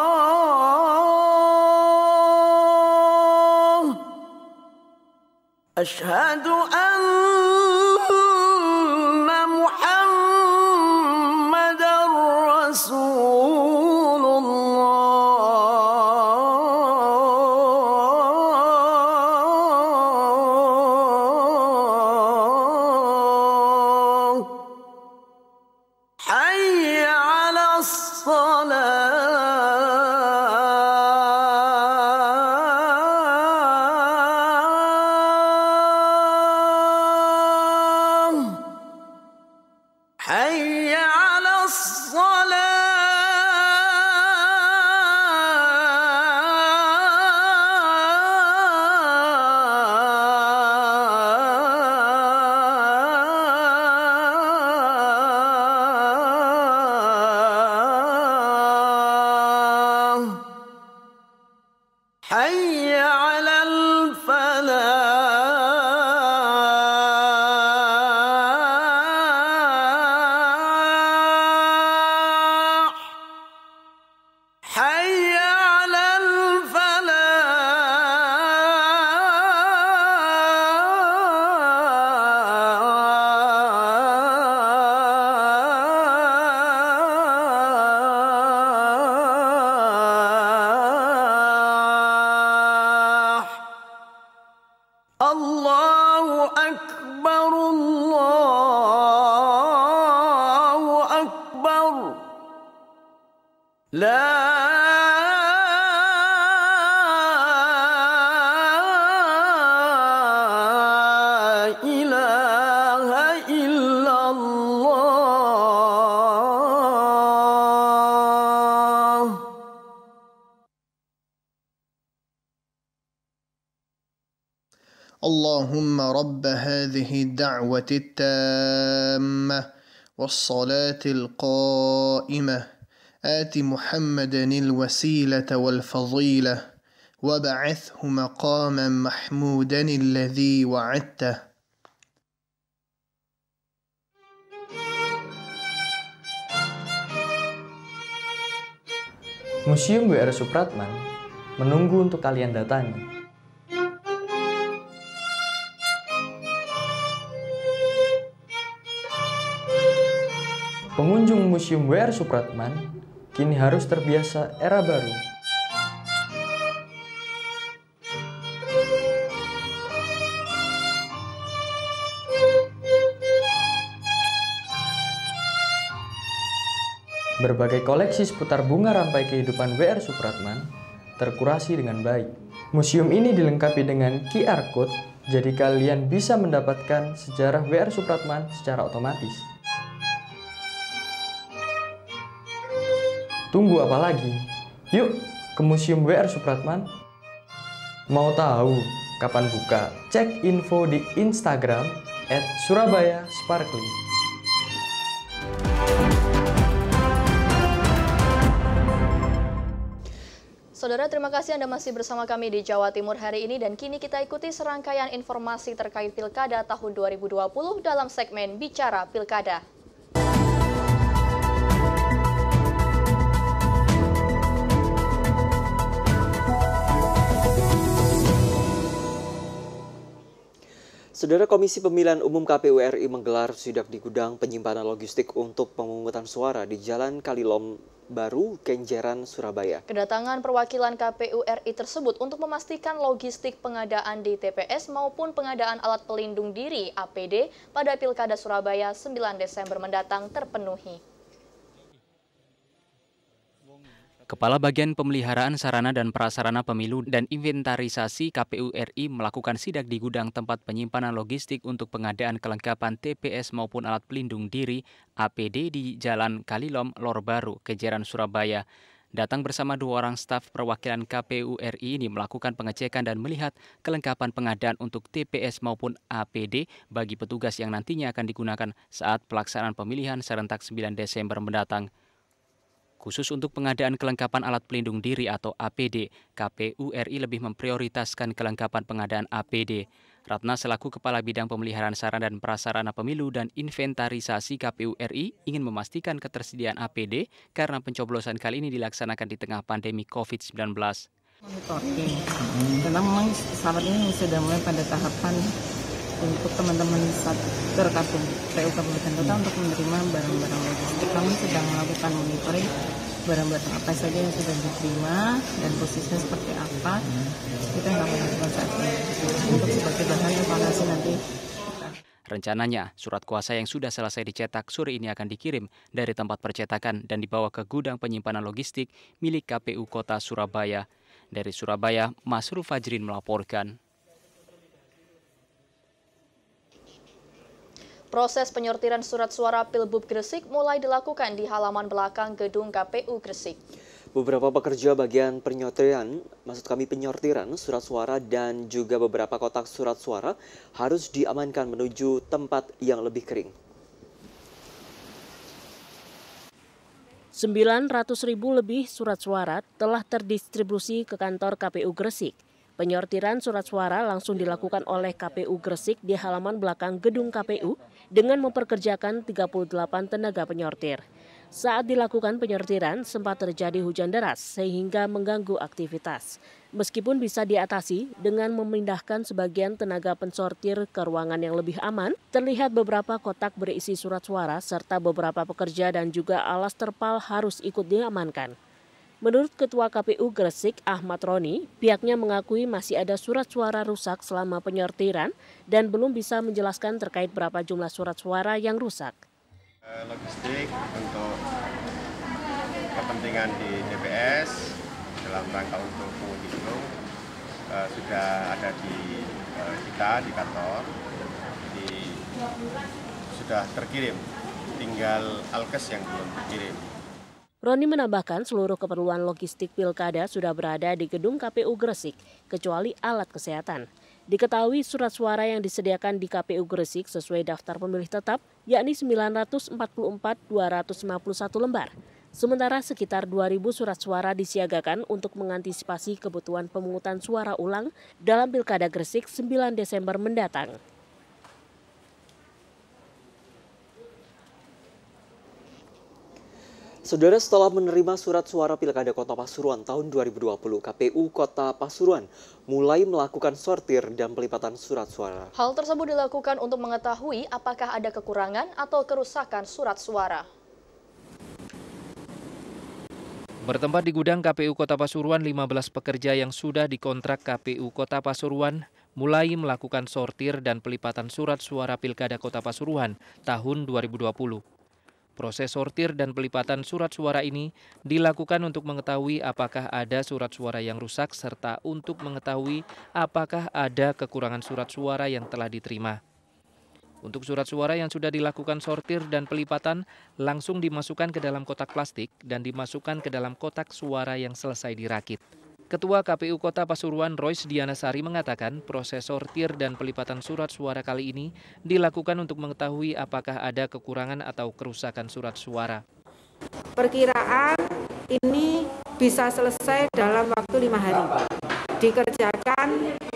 Asyhadu anna Muhammadar Rasulullah. Hayya 'alas salat. اللهم رب هذه الدعوة التامة والصلاة القائمة آت محمدا الوسيلة والفضيلة وبعثه مقاما محمودا الذي وعدته. Museum W.R. Supratman menunggu untuk kalian datangi. Pengunjung Museum W.R. Supratman kini harus terbiasa era baru. Berbagai koleksi seputar bunga rampai kehidupan W.R. Supratman terkurasi dengan baik. Museum ini dilengkapi dengan QR Code, jadi kalian bisa mendapatkan sejarah W.R. Supratman secara otomatis. Tunggu apa lagi? Yuk ke Museum W.R. Supratman. Mau tahu kapan buka? Cek info di Instagram @SurabayaSparkling. Saudara, terima kasih Anda masih bersama kami di Jawa Timur hari ini, dan kini kita ikuti serangkaian informasi terkait Pilkada tahun 2020 dalam segmen Bicara Pilkada. Saudara, Komisi Pemilihan Umum KPU RI menggelar sidak di gudang penyimpanan logistik untuk pemungutan suara di Jalan Kalilom Baru, Kenjeran, Surabaya. Kedatangan perwakilan KPU RI tersebut untuk memastikan logistik pengadaan di TPS maupun pengadaan alat pelindung diri APD pada Pilkada Surabaya 9 Desember mendatang terpenuhi. Kepala Bagian Pemeliharaan Sarana dan Prasarana Pemilu dan Inventarisasi KPU RI melakukan sidak di gudang tempat penyimpanan logistik untuk pengadaan kelengkapan TPS maupun alat pelindung diri APD di Jalan Kalilom, Lor Baru, Kenjeran, Surabaya. Datang bersama 2 orang staf perwakilan KPU RI ini melakukan pengecekan dan melihat kelengkapan pengadaan untuk TPS maupun APD bagi petugas yang nantinya akan digunakan saat pelaksanaan pemilihan serentak 9 Desember mendatang. Khusus untuk pengadaan kelengkapan alat pelindung diri atau APD, KPU RI lebih memprioritaskan kelengkapan pengadaan APD. Ratna selaku Kepala Bidang Pemeliharaan Sarana dan Prasarana Pemilu dan Inventarisasi KPU RI ingin memastikan ketersediaan APD karena pencoblosan kali ini dilaksanakan di tengah pandemi COVID-19. Monitoring, karena memang saat ini sudah mulai pada tahapan untuk teman-teman Satker KPU Kabupaten Kota untuk menerima barang-barang logistik. Kami sedang melakukan monitoring barang-barang apa saja yang sudah diterima dan posisinya seperti apa. Kita yang akan lakukan saat ini untuk sebagai bahan evaluasi nanti. Rencananya, surat kuasa yang sudah selesai dicetak sore ini akan dikirim dari tempat percetakan dan dibawa ke gudang penyimpanan logistik milik KPU Kota Surabaya. Dari Surabaya, Masrul Fajrin melaporkan. Proses penyortiran surat suara Pilbub Gresik mulai dilakukan di halaman belakang gedung KPU Gresik. Beberapa pekerja bagian penyortiran surat suara dan juga beberapa kotak surat suara harus diamankan menuju tempat yang lebih kering. 900.000 lebih surat suara telah terdistribusi ke kantor KPU Gresik. Penyortiran surat suara langsung dilakukan oleh KPU Gresik di halaman belakang gedung KPU dengan memperkerjakan 38 tenaga penyortir. Saat dilakukan penyortiran, sempat terjadi hujan deras sehingga mengganggu aktivitas. Meskipun bisa diatasi dengan memindahkan sebagian tenaga pensortir ke ruangan yang lebih aman, terlihat beberapa kotak berisi surat suara serta beberapa pekerja dan juga alas terpal harus ikut diamankan. Menurut Ketua KPU Gresik, Ahmad Roni, pihaknya mengakui masih ada surat suara rusak selama penyortiran dan belum bisa menjelaskan terkait berapa jumlah surat suara yang rusak. Logistik untuk kepentingan di TPS dalam rangka untuk menghitung sudah ada di kita di kantor, sudah terkirim, tinggal alkes yang belum terkirim. Roni menambahkan seluruh keperluan logistik pilkada sudah berada di gedung KPU Gresik, kecuali alat kesehatan. Diketahui surat suara yang disediakan di KPU Gresik sesuai daftar pemilih tetap, yakni 944.251 lembar. Sementara sekitar 2.000 surat suara disiagakan untuk mengantisipasi kebutuhan pemungutan suara ulang dalam Pilkada Gresik 9 Desember mendatang. Saudara, setelah menerima surat suara Pilkada Kota Pasuruan tahun 2020, KPU Kota Pasuruan mulai melakukan sortir dan pelipatan surat suara. Hal tersebut dilakukan untuk mengetahui apakah ada kekurangan atau kerusakan surat suara. Bertempat di gudang KPU Kota Pasuruan, 15 pekerja yang sudah dikontrak KPU Kota Pasuruan mulai melakukan sortir dan pelipatan surat suara Pilkada Kota Pasuruan tahun 2020. Proses sortir dan pelipatan surat suara ini dilakukan untuk mengetahui apakah ada surat suara yang rusak serta untuk mengetahui apakah ada kekurangan surat suara yang telah diterima. Untuk surat suara yang sudah dilakukan sortir dan pelipatan langsung dimasukkan ke dalam kotak plastik dan dimasukkan ke dalam kotak suara yang selesai dirakit. Ketua KPU Kota Pasuruan Royce Dianasari mengatakan proses sortir dan pelipatan surat suara kali ini dilakukan untuk mengetahui apakah ada kekurangan atau kerusakan surat suara. Perkiraan ini bisa selesai dalam waktu 5 hari. Dikerjakan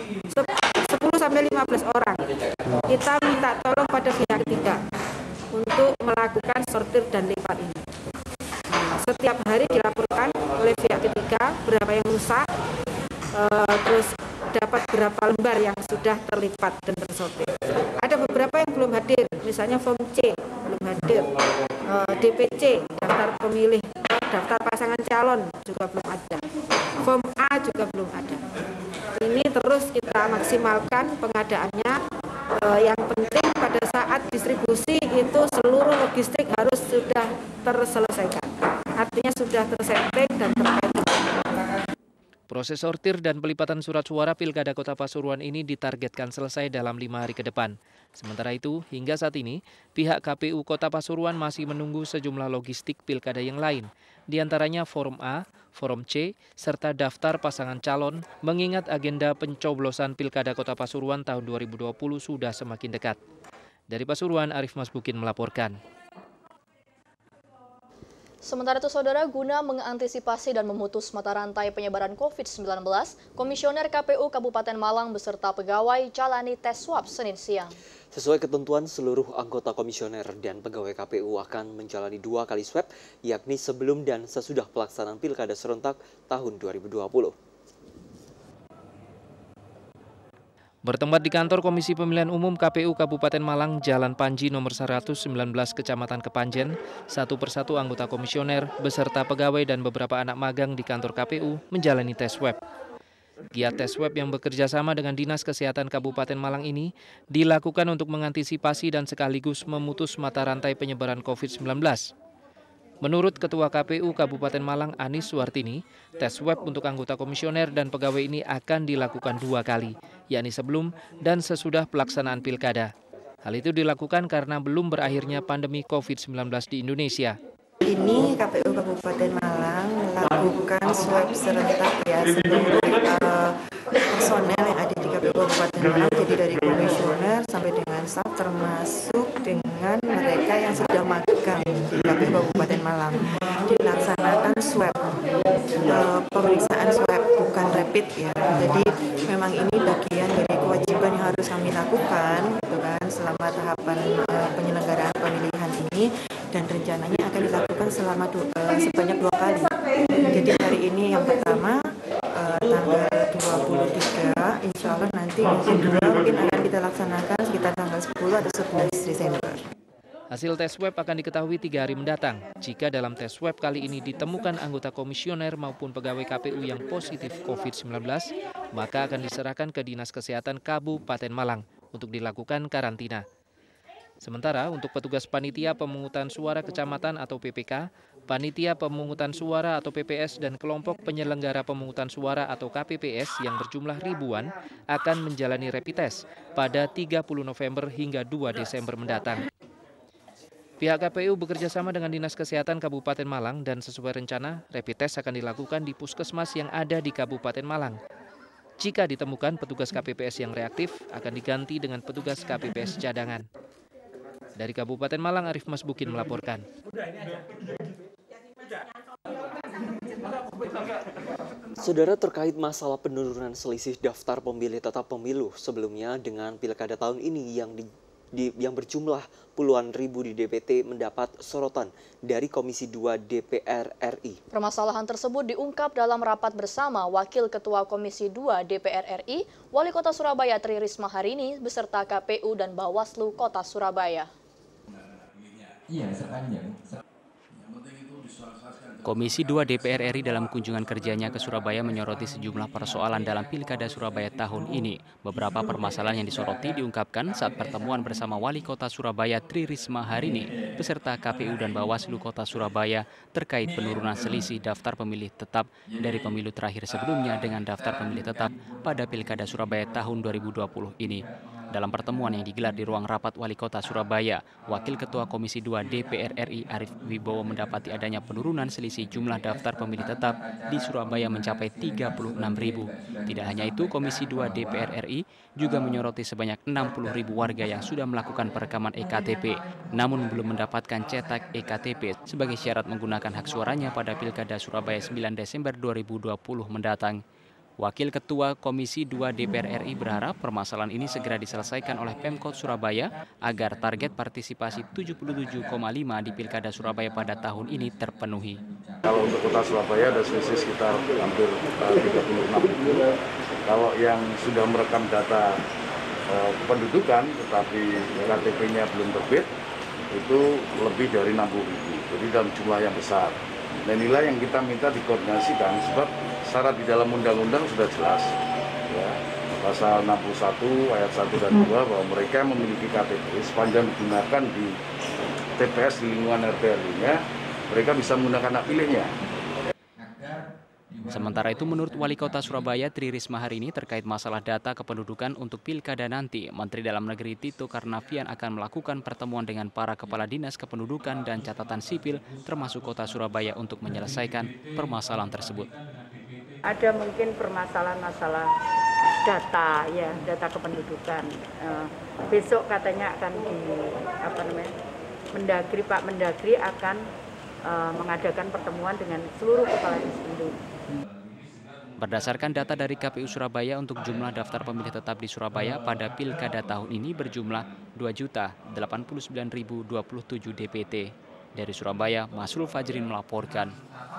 10-15 orang. Kita minta tolong pada pihak ketiga untuk melakukan sortir dan lipat ini. Setiap hari dilaporkan oleh pihak ketiga berapa yang rusak, terus dapat berapa lembar yang sudah terlipat dan tersortir. Ada beberapa yang belum hadir, misalnya form C belum hadir, DPC daftar pemilih, daftar pasangan calon juga belum ada, form A juga belum ada. Ini terus kita maksimalkan pengadaannya. Yang penting pada saat distribusi itu seluruh logistik harus sudah terselesaikan. Artinya sudah tersetting dan terpacking. Proses sortir dan pelipatan surat suara Pilkada Kota Pasuruan ini ditargetkan selesai dalam 5 hari ke depan. Sementara itu, hingga saat ini, pihak KPU Kota Pasuruan masih menunggu sejumlah logistik Pilkada yang lain, diantaranya Form A, Form C, serta daftar pasangan calon, mengingat agenda pencoblosan Pilkada Kota Pasuruan tahun 2020 sudah semakin dekat. Dari Pasuruan, Arif Masbukin melaporkan. Sementara itu, Saudara, guna mengantisipasi dan memutus mata rantai penyebaran COVID-19, Komisioner KPU Kabupaten Malang beserta pegawai jalani tes swab Senin siang. Sesuai ketentuan, seluruh anggota komisioner dan pegawai KPU akan menjalani 2 kali swab, yakni sebelum dan sesudah pelaksanaan Pilkada serentak tahun 2020. Bertempat di kantor Komisi Pemilihan Umum KPU Kabupaten Malang, Jalan Panji nomor 119 Kecamatan Kepanjen, satu persatu anggota komisioner beserta pegawai dan beberapa anak magang di kantor KPU menjalani tes swab. Giat tes swab yang bekerja sama dengan Dinas Kesehatan Kabupaten Malang ini dilakukan untuk mengantisipasi dan sekaligus memutus mata rantai penyebaran COVID-19. Menurut Ketua KPU Kabupaten Malang Anis Suwartini, tes swab untuk anggota komisioner dan pegawai ini akan dilakukan 2 kali, yakni sebelum dan sesudah pelaksanaan pilkada. Hal itu dilakukan karena belum berakhirnya pandemi COVID-19 di Indonesia. Ini KPU Kabupaten Malang melakukan swab serentak ya seluruh personel yang ada di KPU Kabupaten Malang, jadi dari komisioner sampai dengan staf termasuk dengan mereka yang sudah magang di KPU Kabupaten Malang. Dilaksanakan swab, pemeriksaan swab bukan rapid ya. Jadi memang ini bagian dari kewajiban yang harus kami lakukan gitu kan selama tahapan penyelenggaraan pemilihan ini, dan rencananya akan dilakukan selama sebanyak 2 kali. Jadi hari ini yang pertama tanggal 23, insya Allah nanti mungkin akan kita laksanakan sekitar tanggal 10 atau 11 Desember. Hasil tes swab akan diketahui 3 hari mendatang. Jika dalam tes swab kali ini ditemukan anggota komisioner maupun pegawai KPU yang positif COVID-19, maka akan diserahkan ke Dinas Kesehatan Kabupaten Malang untuk dilakukan karantina. Sementara untuk petugas panitia pemungutan suara kecamatan atau PPK, panitia pemungutan suara atau PPS dan kelompok penyelenggara pemungutan suara atau KPPS yang berjumlah ribuan akan menjalani rapid test pada 30 November hingga 2 Desember mendatang. Pihak KPU bekerjasama dengan Dinas Kesehatan Kabupaten Malang dan sesuai rencana, rapid test akan dilakukan di puskesmas yang ada di Kabupaten Malang. Jika ditemukan petugas KPPS yang reaktif, akan diganti dengan petugas KPPS cadangan. Dari Kabupaten Malang, Arif Masbukin melaporkan. Saudara, terkait masalah penurunan selisih daftar pemilih tetap pemilu sebelumnya dengan pilkada tahun ini yang berjumlah puluhan ribu di DPT mendapat sorotan dari Komisi 2 DPR RI. Permasalahan tersebut diungkap dalam rapat bersama Wakil Ketua Komisi 2 DPR RI, Wali Kota Surabaya Tri Risma Harini beserta KPU dan Bawaslu Kota Surabaya. Komisi 2 DPR RI dalam kunjungan kerjanya ke Surabaya menyoroti sejumlah persoalan dalam Pilkada Surabaya tahun ini. Beberapa permasalahan yang disoroti diungkapkan saat pertemuan bersama Wali Kota Surabaya Tri Risma Harini beserta KPU dan Bawaslu Kota Surabaya terkait penurunan selisih daftar pemilih tetap dari pemilu terakhir sebelumnya dengan daftar pemilih tetap pada Pilkada Surabaya tahun 2020 ini. Dalam pertemuan yang digelar di ruang rapat Wali Kota Surabaya, Wakil Ketua Komisi 2 DPR RI Arief Wibowo mendapati adanya penurunan selisih jumlah daftar pemilih tetap di Surabaya mencapai 36.000. Tidak hanya itu, Komisi 2 DPR RI juga menyoroti sebanyak 60.000 warga yang sudah melakukan perekaman EKTP, namun belum mendapatkan cetak EKTP sebagai syarat menggunakan hak suaranya pada Pilkada Surabaya 9 Desember 2020 mendatang. Wakil Ketua Komisi 2 DPR RI berharap permasalahan ini segera diselesaikan oleh Pemkot Surabaya agar target partisipasi 77,5 di Pilkada Surabaya pada tahun ini terpenuhi. Kalau untuk Kota Surabaya ada selisih sekitar hampir 36.000. Kalau yang sudah merekam data pendudukan tetapi KTP-nya belum terbit itu lebih dari 60.000. Jadi dalam jumlah yang besar. Dan inilah yang kita minta dikoordinasikan sebab syarat di dalam undang-undang sudah jelas, ya, pasal 61 ayat 1 dan 2 bahwa mereka memiliki KTP sepanjang digunakan di TPS di lingkungan RT RW-nya, mereka bisa menggunakan hak pilihnya. Sementara itu, menurut Wali Kota Surabaya Tri Risma Harini terkait masalah data kependudukan untuk pilkada nanti, Menteri Dalam Negeri Tito Karnavian akan melakukan pertemuan dengan para kepala dinas kependudukan dan catatan sipil termasuk Kota Surabaya untuk menyelesaikan permasalahan tersebut. Ada mungkin permasalahan-masalah data, ya, data kependudukan. Besok katanya akan Mendagri, Pak Mendagri akan mengadakan pertemuan dengan seluruh kepala dinas. Berdasarkan data dari KPU Surabaya untuk jumlah daftar pemilih tetap di Surabaya pada Pilkada tahun ini berjumlah 2.089.027 DPT. Dari Surabaya, Masrul Fajrin melaporkan.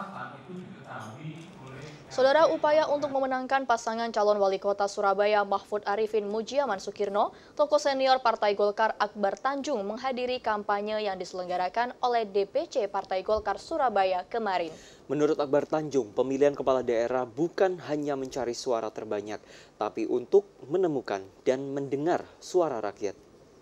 Saudara, upaya untuk memenangkan pasangan calon wali kota Surabaya Mahfud Arifin Mujiaman Sukirno, tokoh senior Partai Golkar Akbar Tanjung menghadiri kampanye yang diselenggarakan oleh DPC Partai Golkar Surabaya kemarin. Menurut Akbar Tanjung, pemilihan kepala daerah bukan hanya mencari suara terbanyak, tapi untuk menemukan dan mendengar suara rakyat.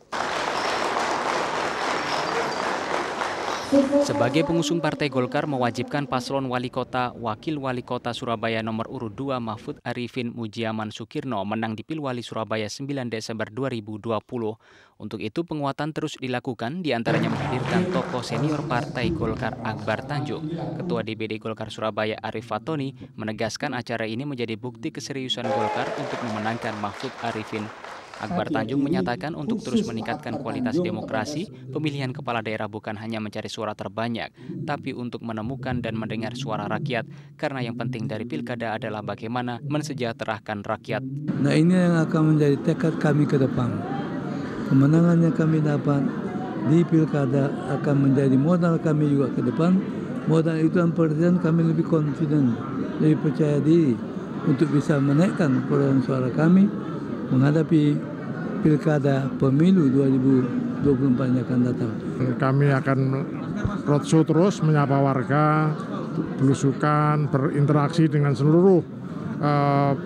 Sebagai pengusung Partai Golkar mewajibkan paslon wali kota, wakil wali kota Surabaya nomor urut 2 Mahfud Arifin Mujiaman Sukirno menang di Pilwali Surabaya 9 Desember 2020. Untuk itu penguatan terus dilakukan, diantaranya menghadirkan tokoh senior Partai Golkar Akbar Tanjung. Ketua DPD Golkar Surabaya Arif Fatoni menegaskan acara ini menjadi bukti keseriusan Golkar untuk memenangkan Mahfud Arifin. Akbar Tanjung menyatakan untuk terus meningkatkan kualitas demokrasi, pemilihan kepala daerah bukan hanya mencari suara terbanyak, tapi untuk menemukan dan mendengar suara rakyat, karena yang penting dari pilkada adalah bagaimana mensejahterakan rakyat. Nah, ini yang akan menjadi tekad kami ke depan. Kemenangan yang kami dapat di pilkada akan menjadi modal kami juga ke depan. Modal itu artinya kami lebih confident, lebih percaya diri untuk bisa menaikkan perolehan suara kami menghadapi pilkada pemilu 2024 yang akan datang. Kami akan roadshow terus menyapa warga, belusukan, berinteraksi dengan seluruh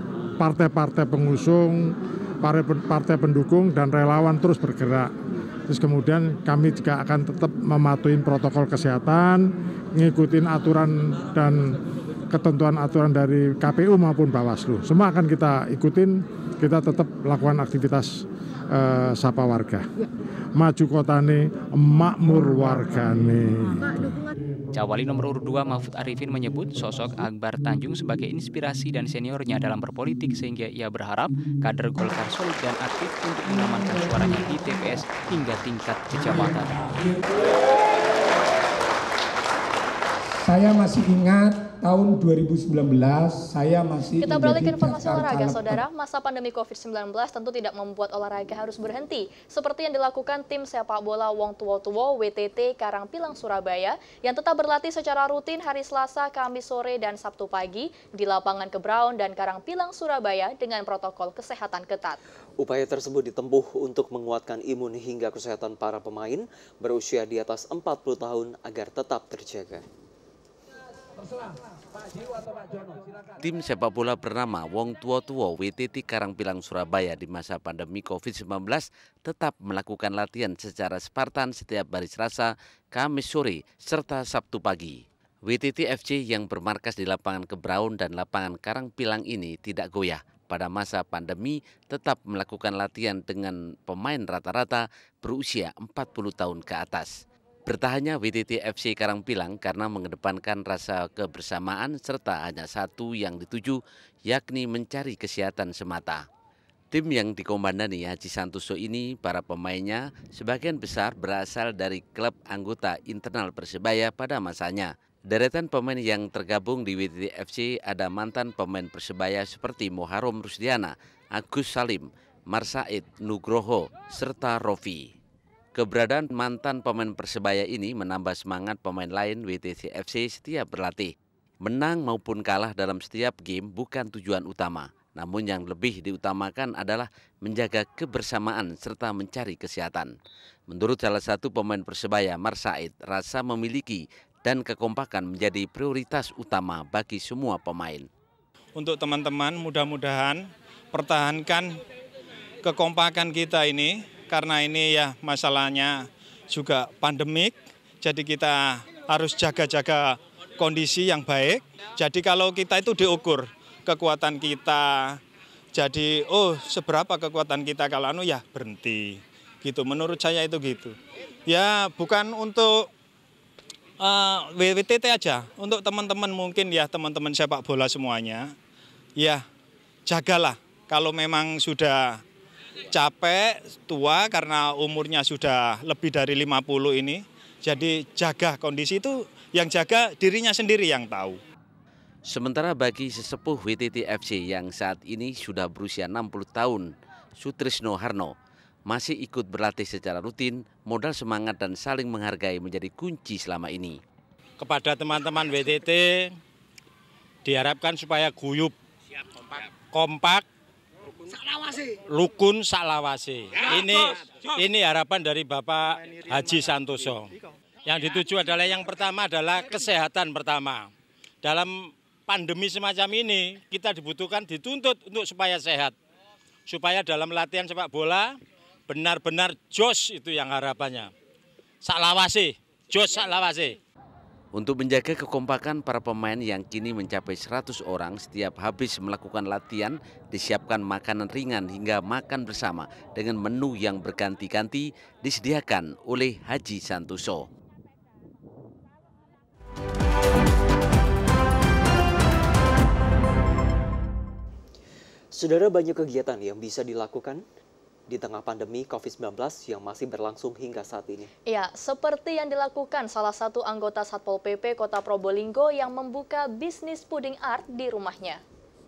partai-partai pengusung, partai pendukung dan relawan terus bergerak. Terus kemudian kami juga akan tetap mematuhi protokol kesehatan, ngikutin aturan dan ketentuan aturan dari KPU maupun Bawaslu. Semua akan kita ikutin, kita tetap lakukan aktivitas sapa warga. Maju kotane, makmur wargane. Cawali nomor urut 2 Mahfud Arifin menyebut sosok Akbar Tanjung sebagai inspirasi dan seniornya dalam berpolitik sehingga ia berharap kader Golkar solid dan aktif untuk mengamankan suaranya di TPS hingga tingkat kecamatan. Saya masih ingat tahun 2019, saya masih Kita beralih ke informasi olahraga, Saudara. Masa pandemi COVID-19 tentu tidak membuat olahraga harus berhenti, seperti yang dilakukan tim sepak bola Wong Tuwo-Tuwo WTT Karangpilang Surabaya yang tetap berlatih secara rutin hari Selasa, Kamis sore, dan Sabtu pagi di lapangan Kebraun dan Karangpilang Surabaya dengan protokol kesehatan ketat. Upaya tersebut ditempuh untuk menguatkan imun hingga kesehatan para pemain berusia di atas 40 tahun agar tetap terjaga. Tim sepak bola bernama Wong Tuwo-Tuwo WTT Karangpilang Surabaya di masa pandemi COVID-19 tetap melakukan latihan secara Spartan setiap hari Selasa, Kamis sore, serta Sabtu pagi. WTT FC yang bermarkas di lapangan Kebraun dan lapangan Karangpilang ini tidak goyah. Pada masa pandemi tetap melakukan latihan dengan pemain rata-rata berusia 40 tahun ke atas. Bertahannya WTT FC Karangpilang karena mengedepankan rasa kebersamaan serta hanya satu yang dituju, yakni mencari kesehatan semata. Tim yang dikomandani Haji Santoso ini, para pemainnya sebagian besar berasal dari klub anggota internal Persebaya pada masanya. Deretan pemain yang tergabung di WTT FC ada mantan pemain Persebaya seperti Muharram Rusdiana, Agus Salim, Marsaid Nugroho, serta Rofi. Keberadaan mantan pemain Persebaya ini menambah semangat pemain lain WTT FC setiap berlatih. Menang maupun kalah dalam setiap game bukan tujuan utama, namun yang lebih diutamakan adalah menjaga kebersamaan serta mencari kesehatan. Menurut salah satu pemain Persebaya, Marsaid, rasa memiliki dan kekompakan menjadi prioritas utama bagi semua pemain. Untuk teman-teman, mudah-mudahan pertahankan kekompakan kita ini. Karena ini ya masalahnya juga pandemik, jadi kita harus jaga-jaga kondisi yang baik. Jadi kalau kita itu diukur kekuatan kita, jadi seberapa kekuatan kita, kalau ya berhenti. Gitu, menurut saya itu gitu. Ya bukan untuk WTT aja, untuk teman-teman mungkin ya teman-teman sepak bola semuanya. Ya jagalah kalau memang sudah capek, tua karena umurnya sudah lebih dari 50 ini. Jadi jaga kondisi itu, yang jaga dirinya sendiri yang tahu. Sementara bagi sesepuh WTT FC yang saat ini sudah berusia 60 tahun, Sutrisno Harno, masih ikut berlatih secara rutin, modal semangat dan saling menghargai menjadi kunci selama ini. Kepada teman-teman WTT, diharapkan supaya guyup, kompak, rukun saklawase. Ini harapan dari Bapak Haji Santoso. Yang dituju adalah yang pertama adalah kesehatan pertama. Dalam pandemi semacam ini kita dituntut untuk supaya sehat. Supaya dalam latihan sepak bola benar-benar jos, itu yang harapannya. Saklawase, jos saklawase. Untuk menjaga kekompakan para pemain yang kini mencapai 100 orang, setiap habis melakukan latihan disiapkan makanan ringan hingga makan bersama dengan menu yang berganti-ganti disediakan oleh Haji Santoso. Saudara, banyak kegiatan yang bisa dilakukan di tengah pandemi COVID-19 yang masih berlangsung hingga saat ini. Ya, seperti yang dilakukan salah satu anggota Satpol PP Kota Probolinggo yang membuka bisnis puding art di rumahnya.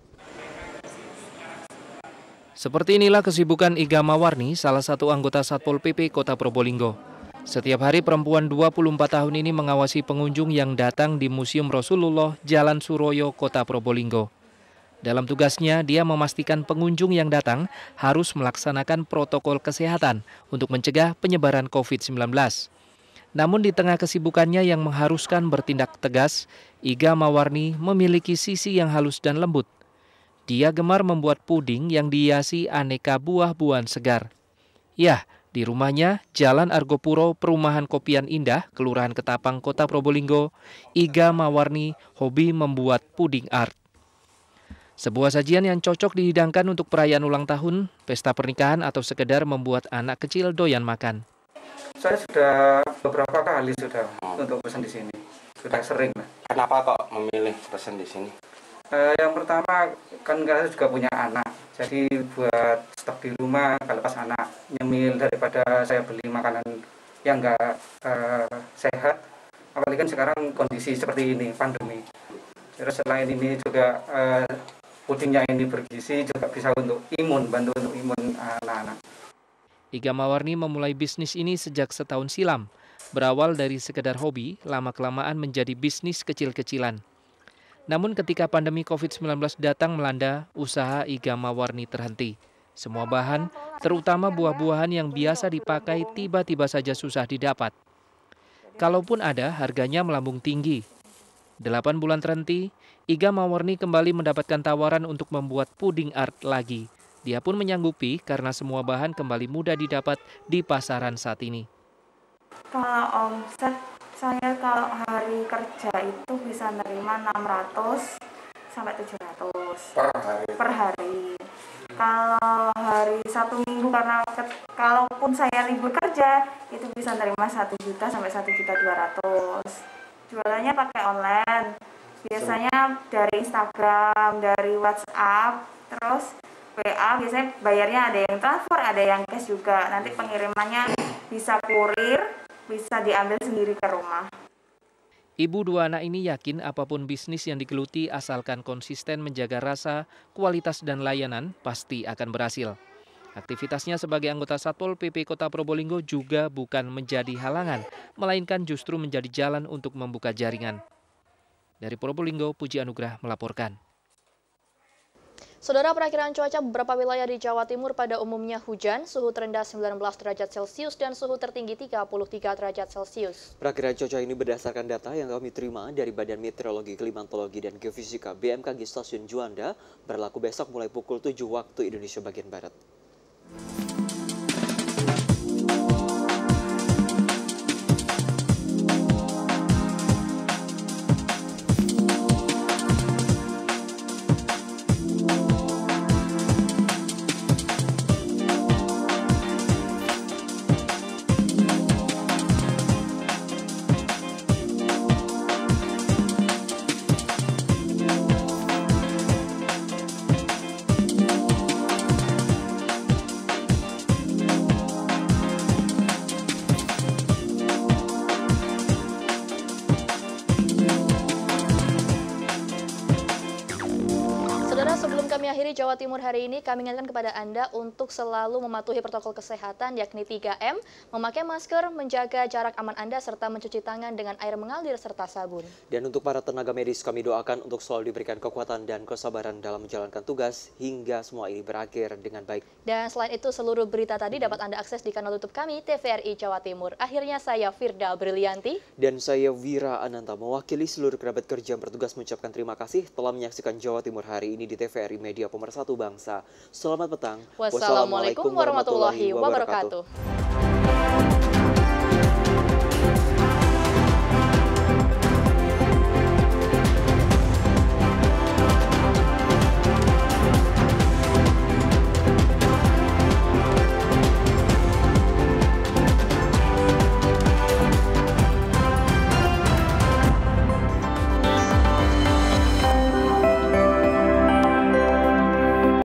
Seperti inilah kesibukan Iga Mawarni, salah satu anggota Satpol PP Kota Probolinggo. Setiap hari perempuan 24 tahun ini mengawasi pengunjung yang datang di Museum Rasulullah Jalan Suroyo, Kota Probolinggo. Dalam tugasnya, dia memastikan pengunjung yang datang harus melaksanakan protokol kesehatan untuk mencegah penyebaran COVID-19. Namun di tengah kesibukannya yang mengharuskan bertindak tegas, Iga Mawarni memiliki sisi yang halus dan lembut. Dia gemar membuat puding yang dihiasi aneka buah-buahan segar. Ya, Di rumahnya, Jalan Argopuro, Perumahan Kopian Indah, Kelurahan Ketapang, Kota Probolinggo, Iga Mawarni hobi membuat puding art. Sebuah sajian yang cocok dihidangkan untuk perayaan ulang tahun, pesta pernikahan, atau sekedar membuat anak kecil doyan makan. Saya sudah beberapa kali untuk pesan di sini. Sudah sering lah. Kenapa kok memilih pesan di sini? Yang pertama kan saya juga punya anak, jadi buat stok di rumah kalau pas anak nyemil daripada saya beli makanan yang nggak sehat. Apalagi kan sekarang kondisi seperti ini, pandemi. Terus selain ini juga pudingnya ini bergizi, juga bisa untuk imun, bantu untuk imun anak-anak. Iga Mawarni memulai bisnis ini sejak setahun silam. Berawal dari sekedar hobi, lama-kelamaan menjadi bisnis kecil-kecilan. Namun ketika pandemi COVID-19 datang melanda, usaha Iga Mawarni terhenti. Semua bahan, terutama buah-buahan yang biasa dipakai, tiba-tiba saja susah didapat. Kalaupun ada, harganya melambung tinggi. 8 bulan terhenti, Iga Mawarni kembali mendapatkan tawaran untuk membuat puding art lagi. Dia pun menyanggupi karena semua bahan kembali mudah didapat di pasaran saat ini. Kalau omset, saya kalau hari kerja itu bisa nerima 600 sampai 700 per hari. Kalau hari Sabtu Minggu, karena kalaupun saya libur kerja, itu bisa nerima 1 juta sampai 1.200.000. Jualannya pakai online. Biasanya dari Instagram, dari WhatsApp, terus WA. Biasanya bayarnya ada yang transfer, ada yang cash juga. Nanti pengirimannya bisa kurir, bisa diambil sendiri ke rumah. Ibu dua anak ini yakin apapun bisnis yang digeluti asalkan konsisten menjaga rasa, kualitas dan layanan pasti akan berhasil. Aktivitasnya sebagai anggota Satpol PP Kota Probolinggo juga bukan menjadi halangan, melainkan justru menjadi jalan untuk membuka jaringan. Dari Probolinggo, Puji Anugrah melaporkan. Saudara, perakiraan cuaca beberapa wilayah di Jawa Timur pada umumnya hujan, suhu terendah 19 derajat Celcius dan suhu tertinggi 33 derajat Celcius. Perakiraan cuaca ini berdasarkan data yang kami terima dari Badan Meteorologi, Klimatologi, dan Geofisika BMKG Stasiun Juanda, berlaku besok mulai pukul 7 waktu Indonesia bagian Barat. Sebelum kami akhiri Jawa Timur hari ini, kami ingatkan kepada Anda untuk selalu mematuhi protokol kesehatan yakni 3M, memakai masker, menjaga jarak aman Anda, serta mencuci tangan dengan air mengalir serta sabun. Dan untuk para tenaga medis, kami doakan untuk selalu diberikan kekuatan dan kesabaran dalam menjalankan tugas hingga semua ini berakhir dengan baik. Dan selain itu, seluruh berita tadi dapat Anda akses di kanal YouTube kami, TVRI Jawa Timur. Akhirnya saya Firda Brilianti. Dan saya Wira Ananta, mewakili seluruh kerabat kerja yang bertugas mengucapkan terima kasih telah menyaksikan Jawa Timur hari ini di TVRI Media Pemersatu Bangsa. Selamat petang. Wassalamualaikum warahmatullahi wabarakatuh.